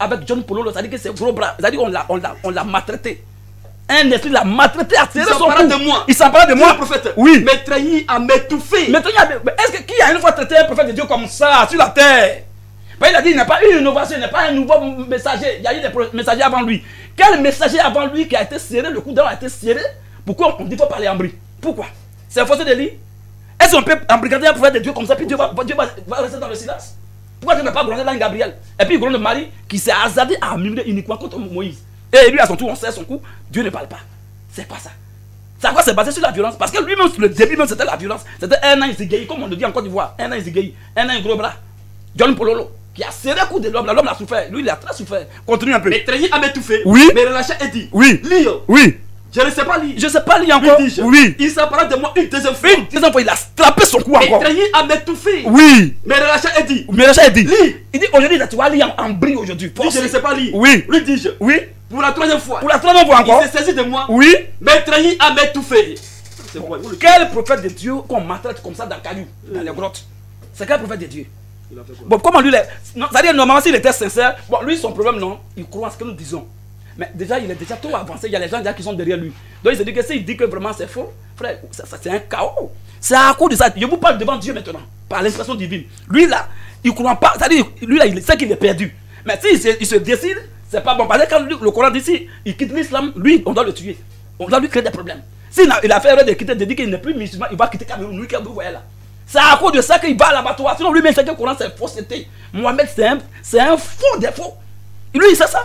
avec John Pololo, ça dit que c'est gros bras. Ça dit qu'on l'a, on l'a, on l'a maltraité. Un esprit l'a maltraité, a tiré son cou. de moi. Il s'empare de moi. Le prophète. Oui. Mais trahi à m'étouffer. Mais est-ce que qui a une fois traité un prophète de Dieu comme ça sur la terre? Ben, il a dit il n'est pas une innovation, il n'est pas un nouveau messager. Il y a eu des messagers avant lui. Quel messager avant lui qui a été serré, le coup d'âne a été serré? Pourquoi on dit qu'il faut parler en bruit? Pourquoi? C'est un forcé de lui. Est-ce qu'on peut embrigader un prophète de Dieu comme ça, puis Dieu va, Dieu va, va rester dans le silence? Pourquoi Dieu n'a pas grondé l'ange Gabriel? Et puis il gronde Marie qui s'est hasardé à murmurer uniquement contre Moïse. Et lui à son tour, on serre son cou, Dieu ne parle pas. C'est pas ça. C'est à quoi c'est basé sur la violence? Parce que lui-même, le début même, c'était la violence. C'était un an isigéi, comme on le dit en Côte d'Ivoire. Un an isigéi, un an gros bras. John Pololo, qui a serré le cou de l'homme. L'homme a souffert. Lui, il a très souffert. Continue un peu. Mais trahi à m'étouffer. Oui. Mais relâché et dit. Oui. Lis. Oui. Je ne sais pas lire. Je ne sais pas lire encore. Oui. Oui. Il s'empare de moi une deuxième fois. Une deuxième fois, il a strappé son cou Mais encore. trahi à m'étouffer. Oui. Mais relâché et dit. Mais le chat dit. Lis. Il dit aujourd'hui, tu vas lire en, en bris aujourd'hui. Dis, je ne sais pas lire. Oui. Lui dis-je. Oui. Pour la troisième fois. Pour la troisième fois encore. Il s'est saisi de moi. Oui. Mais trahi à m'étouffer. C'est quoi? Quel prophète de Dieu qu'on maltraite comme ça dans Caillou, dans les grottes? C'est quel prophète de Dieu? Il a fait quoi? Bon, comment lui, c'est-à-dire normalement s'il était sincère, bon, lui son problème non, il croit à ce que nous disons. Mais déjà, il est déjà trop avancé, il y a les gens déjà qui sont derrière lui. Donc il se dit que s'il dit que vraiment c'est faux, frère, ça, ça, c'est un chaos. C'est à cause de ça. Je vous parle devant Dieu maintenant, par l'inspiration divine. Lui là, il ne croit pas, c'est-à-dire, lui là, il sait qu'il est perdu. Mais s'il se, il se décide, c'est pas bon. Parce que quand lui, le Coran dit si il quitte l'islam, lui, on doit le tuer. On doit lui créer des problèmes. S'il a, il a fait erreur de quitter, de dire qu'il n'est plus musulman, il va quitter Cameroun, lui, comme vous voyez là. C'est à cause de ça qu'il va à l'abattoir. Sinon, lui-même, c'est que le Coran, c'est fausseté. Mohamed, c'est un, c'est un faux défaut. Lui, il sait ça.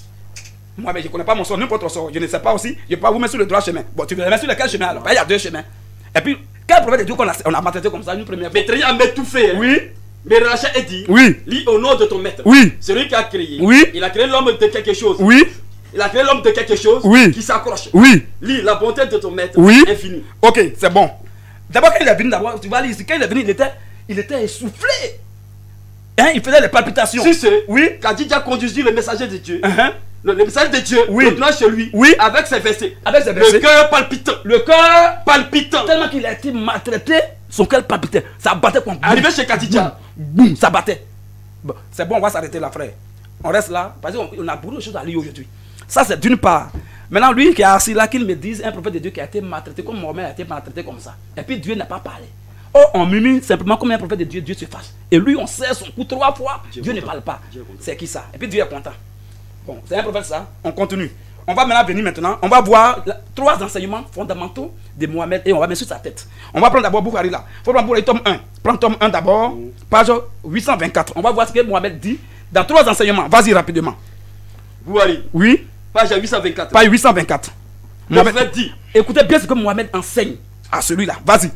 Moi, mais je ne connais pas mon sort, n'importe votre sort. Je ne sais pas aussi. Je ne peux pas vous mettre sur le droit chemin. Bon, tu veux mettre sur lequel chemin alors? Il y a deux chemins. Et puis, quel prophète de Dieu qu'on a, on a maltraité comme ça une première fois? Mais trahi à m'étouffer. Oui. Mais relâché et dit. Oui. Lis au nom de ton maître. Oui. Celui qui a créé. Oui. Il a créé l'homme de quelque chose. Oui. Il a créé l'homme de quelque chose. Oui. Qui s'accroche. Oui. Lis la bonté de ton maître. Oui. Infinie. Ok, c'est bon. D'abord, quand il est venu, d'abord, tu vas lire ici, quand il est venu, il était, il était essoufflé. Hein, il faisait des palpitations. Si c'est. Oui. Khadija conduisit le messager de Dieu. Uh-huh. Le, le messager de Dieu. Oui. Retournant chez lui. Oui. Avec ses versets. Avec ses versets. Le cœur palpitant. Le cœur Palpitant. tellement qu'il a été maltraité, son cœur palpitait. Ça battait comme Arrivé chez Khadija. Boum, boum, ça battait. Bon, c'est bon, on va s'arrêter là, frère. On reste là, parce qu'on on a beaucoup de choses à lire aujourd'hui. Ça, c'est d'une part. Maintenant, lui qui est assis là, qu'il me dise un prophète de Dieu qui a été maltraité comme Mohamed a été maltraité comme ça. Et puis Dieu n'a pas parlé. Oh, on murmure simplement comme un prophète de Dieu, Dieu se fâche. Et lui, on serre son cou trois fois, Dieu, Dieu ne parle pas. C'est qui ça? Et puis Dieu est content. Bon, c'est un prophète ça. On continue. On va maintenant venir maintenant. On va voir la, trois enseignements fondamentaux de Mohamed et on va mettre sur sa tête. On va prendre d'abord Boukhari là. Il faut prendre Boukhari tome un. Prends tome un d'abord, page huit cent vingt-quatre. On va voir ce que Mohamed dit dans trois enseignements. Vas-y rapidement. Boukhari. Oui. Page huit cent vingt-quatre. Page huit cent vingt-quatre. Le prophète dit. Écoutez bien ce que Mohamed enseigne à celui-là. Vas-y.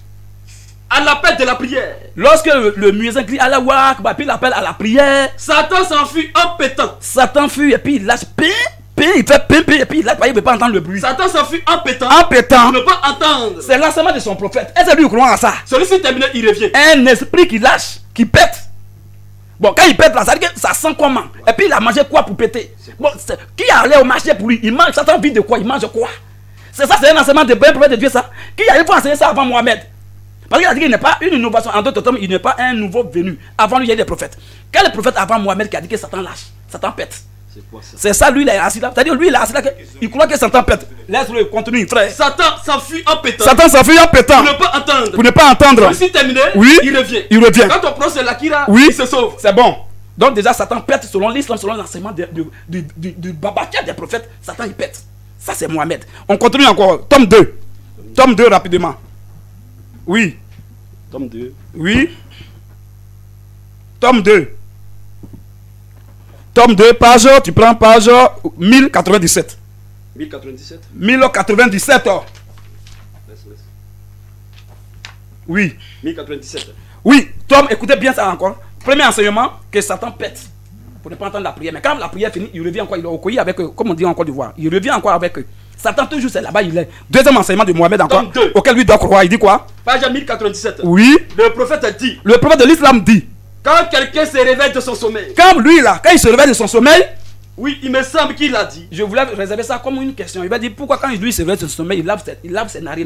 À l'appel de la prière. Lorsque le, le muezzin crie Allah Akbar, puis il appelle à la prière, Satan s'enfuit en pétant. Satan fuit et puis il lâche pin, pin, il fait pin, pin, et puis il lâche, il ne peut pas entendre le bruit. Satan s'enfuit en pétant. En pétant. Il ne peut pas entendre. C'est l'enseignement de son prophète. Est-ce que lui croit à ça? Celui-ci terminé, il revient. Un esprit qui lâche, qui pète. Bon, quand il pète là, ça veut dire que ça sent comment? Et puis il a mangé quoi pour péter? Bon, qui allait au marché pour lui? Il mange, Satan vit de quoi? Il mange quoi? C'est ça, c'est un enseignement de un prophète de Dieu ça. Qui a faut enseigner ça avant Mohamed? Parce qu'il a dit qu'il n'est pas une innovation. En d'autres termes, il n'est pas un nouveau venu. Avant lui, il y a des prophètes. Quel prophète avant Mohamed qui a dit que Satan lâche? Satan pète. C'est quoi ça? C'est ça, lui, il est assis là. C'est-à-dire, lui, il est assis là. Il croit que Satan pète. Laisse-le continuer, frère. Satan s'enfuit en pétant. Satan s'enfuit en pétant. Pour ne pas entendre. Pour ne pas entendre. Celui-ci terminé, oui, il revient. Il revient. Quand on prononce l'Akira, oui, il se sauve. C'est bon. Donc, déjà, Satan pète selon l'islam, selon l'enseignement du, du, du, du, du Babakia des prophètes. Satan, il pète. Ça, c'est Mohamed. On continue encore. Tome deux. Tome deux, rapidement. Oui. Tome deux. Oui. Tome deux. Tome deux, page, tu prends page mille quatre-vingt-dix-sept. mille quatre-vingt-dix-sept. mille quatre-vingt-dix-sept. Laisse, laisse. Oui. mille quatre-vingt-dix-sept. Oui, Tom, écoutez bien ça encore. Premier enseignement, que Satan pète pour ne pas entendre la prière. Mais quand la prière finit, il revient encore, il est au coï avec eux, comme on dit en Côte d'Ivoire. Il revient encore avec eux. Satan toujours c'est là-bas, il est. Deuxième enseignement de Mohamed encore, auquel lui doit croire, il dit quoi? Page mille quatre-vingt-dix-sept. Oui. Le prophète dit. Le prophète de l'islam dit. Quand quelqu'un se réveille de son sommeil. Comme lui là, quand il se réveille de son sommeil. Oui, il me semble qu'il a dit. Je voulais réserver ça comme une question. Il va dire pourquoi quand lui se réveille de son sommeil, il lave ses, il lave ses narines là.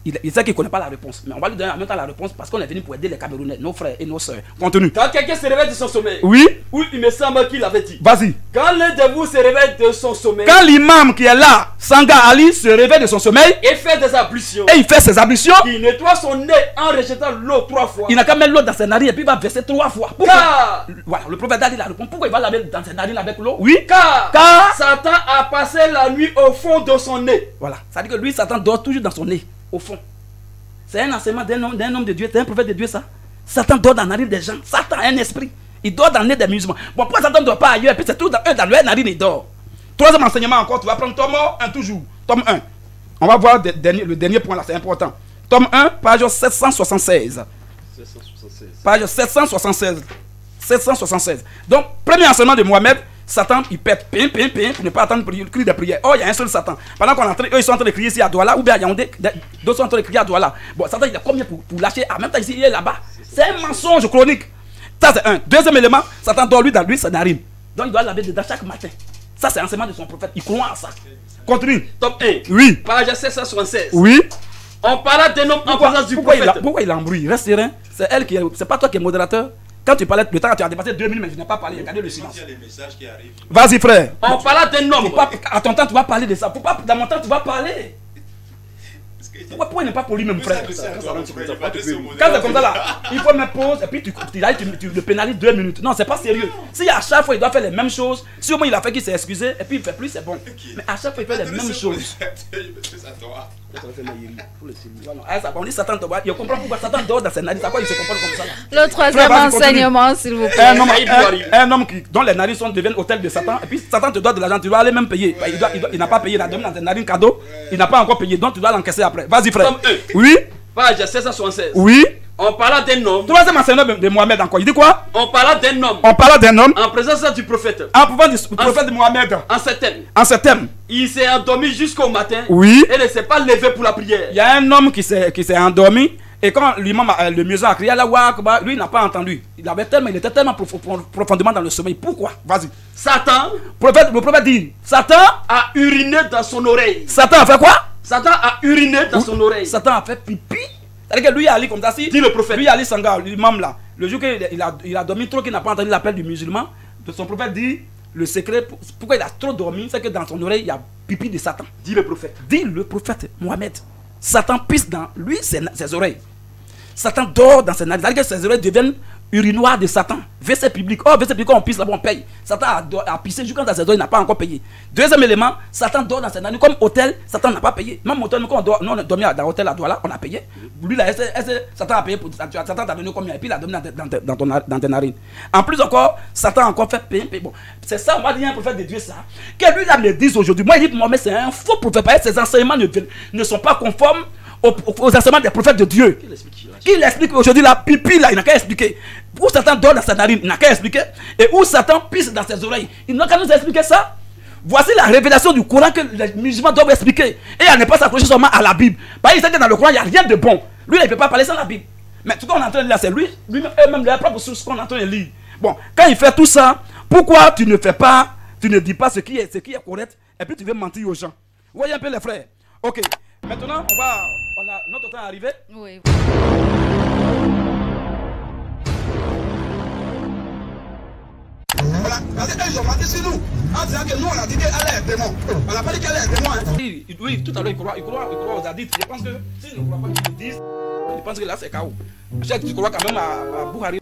Il, il sait qu'il ne connaît pas la réponse. Mais on va lui donner en même temps la réponse parce qu'on est venu pour aider les Camerounais, nos frères et nos sœurs. Continue. Quand quelqu'un se réveille de son sommeil. Oui. Oui, il me semble qu'il avait dit. Vas-y. Quand l'un de vous se réveille de son sommeil. Quand l'imam qui est là, Sanga Ali, se réveille de son sommeil. Et fait des ablutions. Et il fait ses ablutions. Il nettoie son nez en rejetant l'eau trois fois. Il n'a qu'à mettre l'eau dans ses narines et puis il va verser trois fois. Pourquoi? Car. Voilà, le prophète Ali la réponse. Pourquoi il va laver dans ses narines avec l'eau? Oui. Car. Car. Satan a passé la nuit au fond de son nez. Voilà. Ça veut dire que lui, Satan dort toujours dans son nez, au fond. C'est un enseignement d'un homme, d'un homme de Dieu, c'est un prophète de Dieu, ça. Satan dort dans la narine des gens. Satan a un esprit. Il dort dans le nez des musulmans. Bon, pourquoi Satan ne dort pas ailleurs? Et puis c'est tout dans, eux, dans leur narine, il dort. Troisième enseignement encore, tu vas prendre tome un toujours. Tome un. On va voir le dernier, le dernier point là, c'est important. Tome un, page sept cent soixante-seize. sept cent soixante-seize. Page sept cent soixante-seize. sept cent soixante-seize. Donc, premier enseignement de Mohamed, Satan, il pète, pim, pim, pim, pour ne pas attendre le cri de prière. Oh, il y a un seul Satan. Pendant qu'on est en train, eux, ils sont en train de crier ici à Douala, ou bien à Yaoundé, d'autres sont en train de crier à Douala. Bon, Satan, il a combien pour, pour lâcher? En même temps, ici, il est là-bas. C'est un mensonge chronique. Ça, c'est un. Deuxième élément, Satan dort lui dans lui, ça n'arrive. Donc, il doit laver dedans chaque matin. Ça, c'est l'enseignement de son prophète. Il croit à ça. Continue. Top un. Oui. Page sept cent soixante-seize. Oui. On parla d'un homme en présence du pourquoi prophète. Il a, pourquoi il embrouille? Reste serein. C'est elle qui est. C'est pas toi qui es modérateur. Quand tu parlais, le temps, tu as dépassé deux minutes, mais je n'ai pas parlé. Regardez le silence. Vas-y, frère. On parla d'un homme. Pas, à ton temps, tu vas parler de ça. Pas, dans mon temps, tu vas parler. Pourquoi, pourquoi il n'est pas poli, même frère? Quand c'est comme ça là, il faut me poser et puis tu, tu, tu, tu le pénalises deux minutes. Non, c'est pas sérieux. Si à chaque fois il doit faire les mêmes choses, si au moins il a fait qu'il s'est excusé et puis il fait plus, c'est bon. Mais à chaque fois il fait les mêmes choses. On dit Satan, il comprend pourquoi Satan dort dans ses narines. Pourquoi il se comporte comme ça là? Le troisième enseignement, s'il vous plaît. Un homme, un, un homme qui, dont les narines sont deviennent hôtel de Satan, et puis Satan te doit de l'argent, tu dois aller même payer. Il, doit, il, doit, il n'a pas payé, il a donné dans ses narines cadeau, il n'a pas encore payé, donc tu dois l'encaisser après. Vas-y, frère. Oui. Page sept cent soixante-seize. Oui. On parla d'un homme. Troisième enseignement de Mohamed encore. Il dit quoi? On parla d'un homme. On parla d'un homme. En présence du prophète. En présence du prophète de Mohamed. En ce thème. En ce thème. Il s'est endormi jusqu'au matin. Oui. Et ne s'est pas levé pour la prière. Il y a un homme qui s'est qui s'est endormi. Et quand l'imam, le muezzin a crié Allah Akbar, lui il n'a pas entendu. Il avait tellement, il était tellement prof, profondément dans le sommeil. Pourquoi? Vas-y. Satan. Prophète, le prophète dit Satan a uriné dans son oreille. Satan a fait quoi? Satan a uriné dans son oreille. Satan a fait pipi. C'est-à-dire que lui Ali comme ça, si dit le prophète. Lui Ali Sanga, l'imam là, le jour qu'il a, il a dormi trop, qu'il n'a pas entendu l'appel du musulman, son prophète dit le secret, pourquoi il a trop dormi, c'est que dans son oreille il y a pipi de Satan. Dit le prophète. Dit le prophète Mohamed. Satan pisse dans lui ses, ses oreilles. Satan dort dans ses narines. C'est-à-dire que ses oreilles deviennent urinoirs de Satan. Verset public. Oh, verset public, quand on pisse là-bas, on paye. Satan a, a pissé jusqu'à dans ses oreilles, il n'a pas encore payé. Deuxième élément, Satan dort dans ses narines. Comme hôtel, Satan n'a pas payé. Même hôtel, quand on, dort, nous, on a dormi dans l'hôtel à Douala, on a payé. Lui, là, Satan a payé pour. Satan t'a donné combien? Et puis il a donné dans, dans, dans, ton, dans tes narines. En plus encore, Satan a encore fait payer. payer. Bon, c'est ça, on va dire un prophète de Dieu, ça. Que lui, là, me dise aujourd'hui. Moi, il dit pour moi, mais c'est un faux prophète. Parce que ses enseignements ne, ne sont pas conformes aux, aux enseignements des prophètes de Dieu. Qui l'explique aujourd'hui là, pipi là, il n'a qu'à expliquer. Où Satan dort dans sa narine, il n'a qu'à expliquer. Et où Satan pisse dans ses oreilles, il n'a qu'à nous expliquer ça. Voici la révélation du Coran que les musulmans doivent expliquer. Et elle n'est pas s'accrocher seulement à la Bible. Parce qu'il sait que dans le Coran, il n'y a rien de bon. Lui, il ne peut pas parler sans la Bible. Mais tout ce qu'on est en train de lire, c'est lui, lui-même, eux-mêmes, leur propre source qu'on est en train de lire. Bon, quand il fait tout ça, pourquoi tu ne fais pas, tu ne dis pas ce qui est, ce qui est correct, et puis tu veux mentir aux gens? Vous voyez un peu les frères? Ok. Maintenant, on va, on a, notre temps est arrivé. Oui. Voilà, parce qu'ils ont menti sur nous. En disant que nous, on a dit qu'elle est démon. On n'a pas dit qu'elle est démon. Hein. Oui, oui, tout à l'heure, il croit, il croit, il croit aux hadiths. Je pense que s'ils ne croient pas qu'ils le disent, je pense que là, c'est K O. Je sais que tu crois quand même à, à Buhari.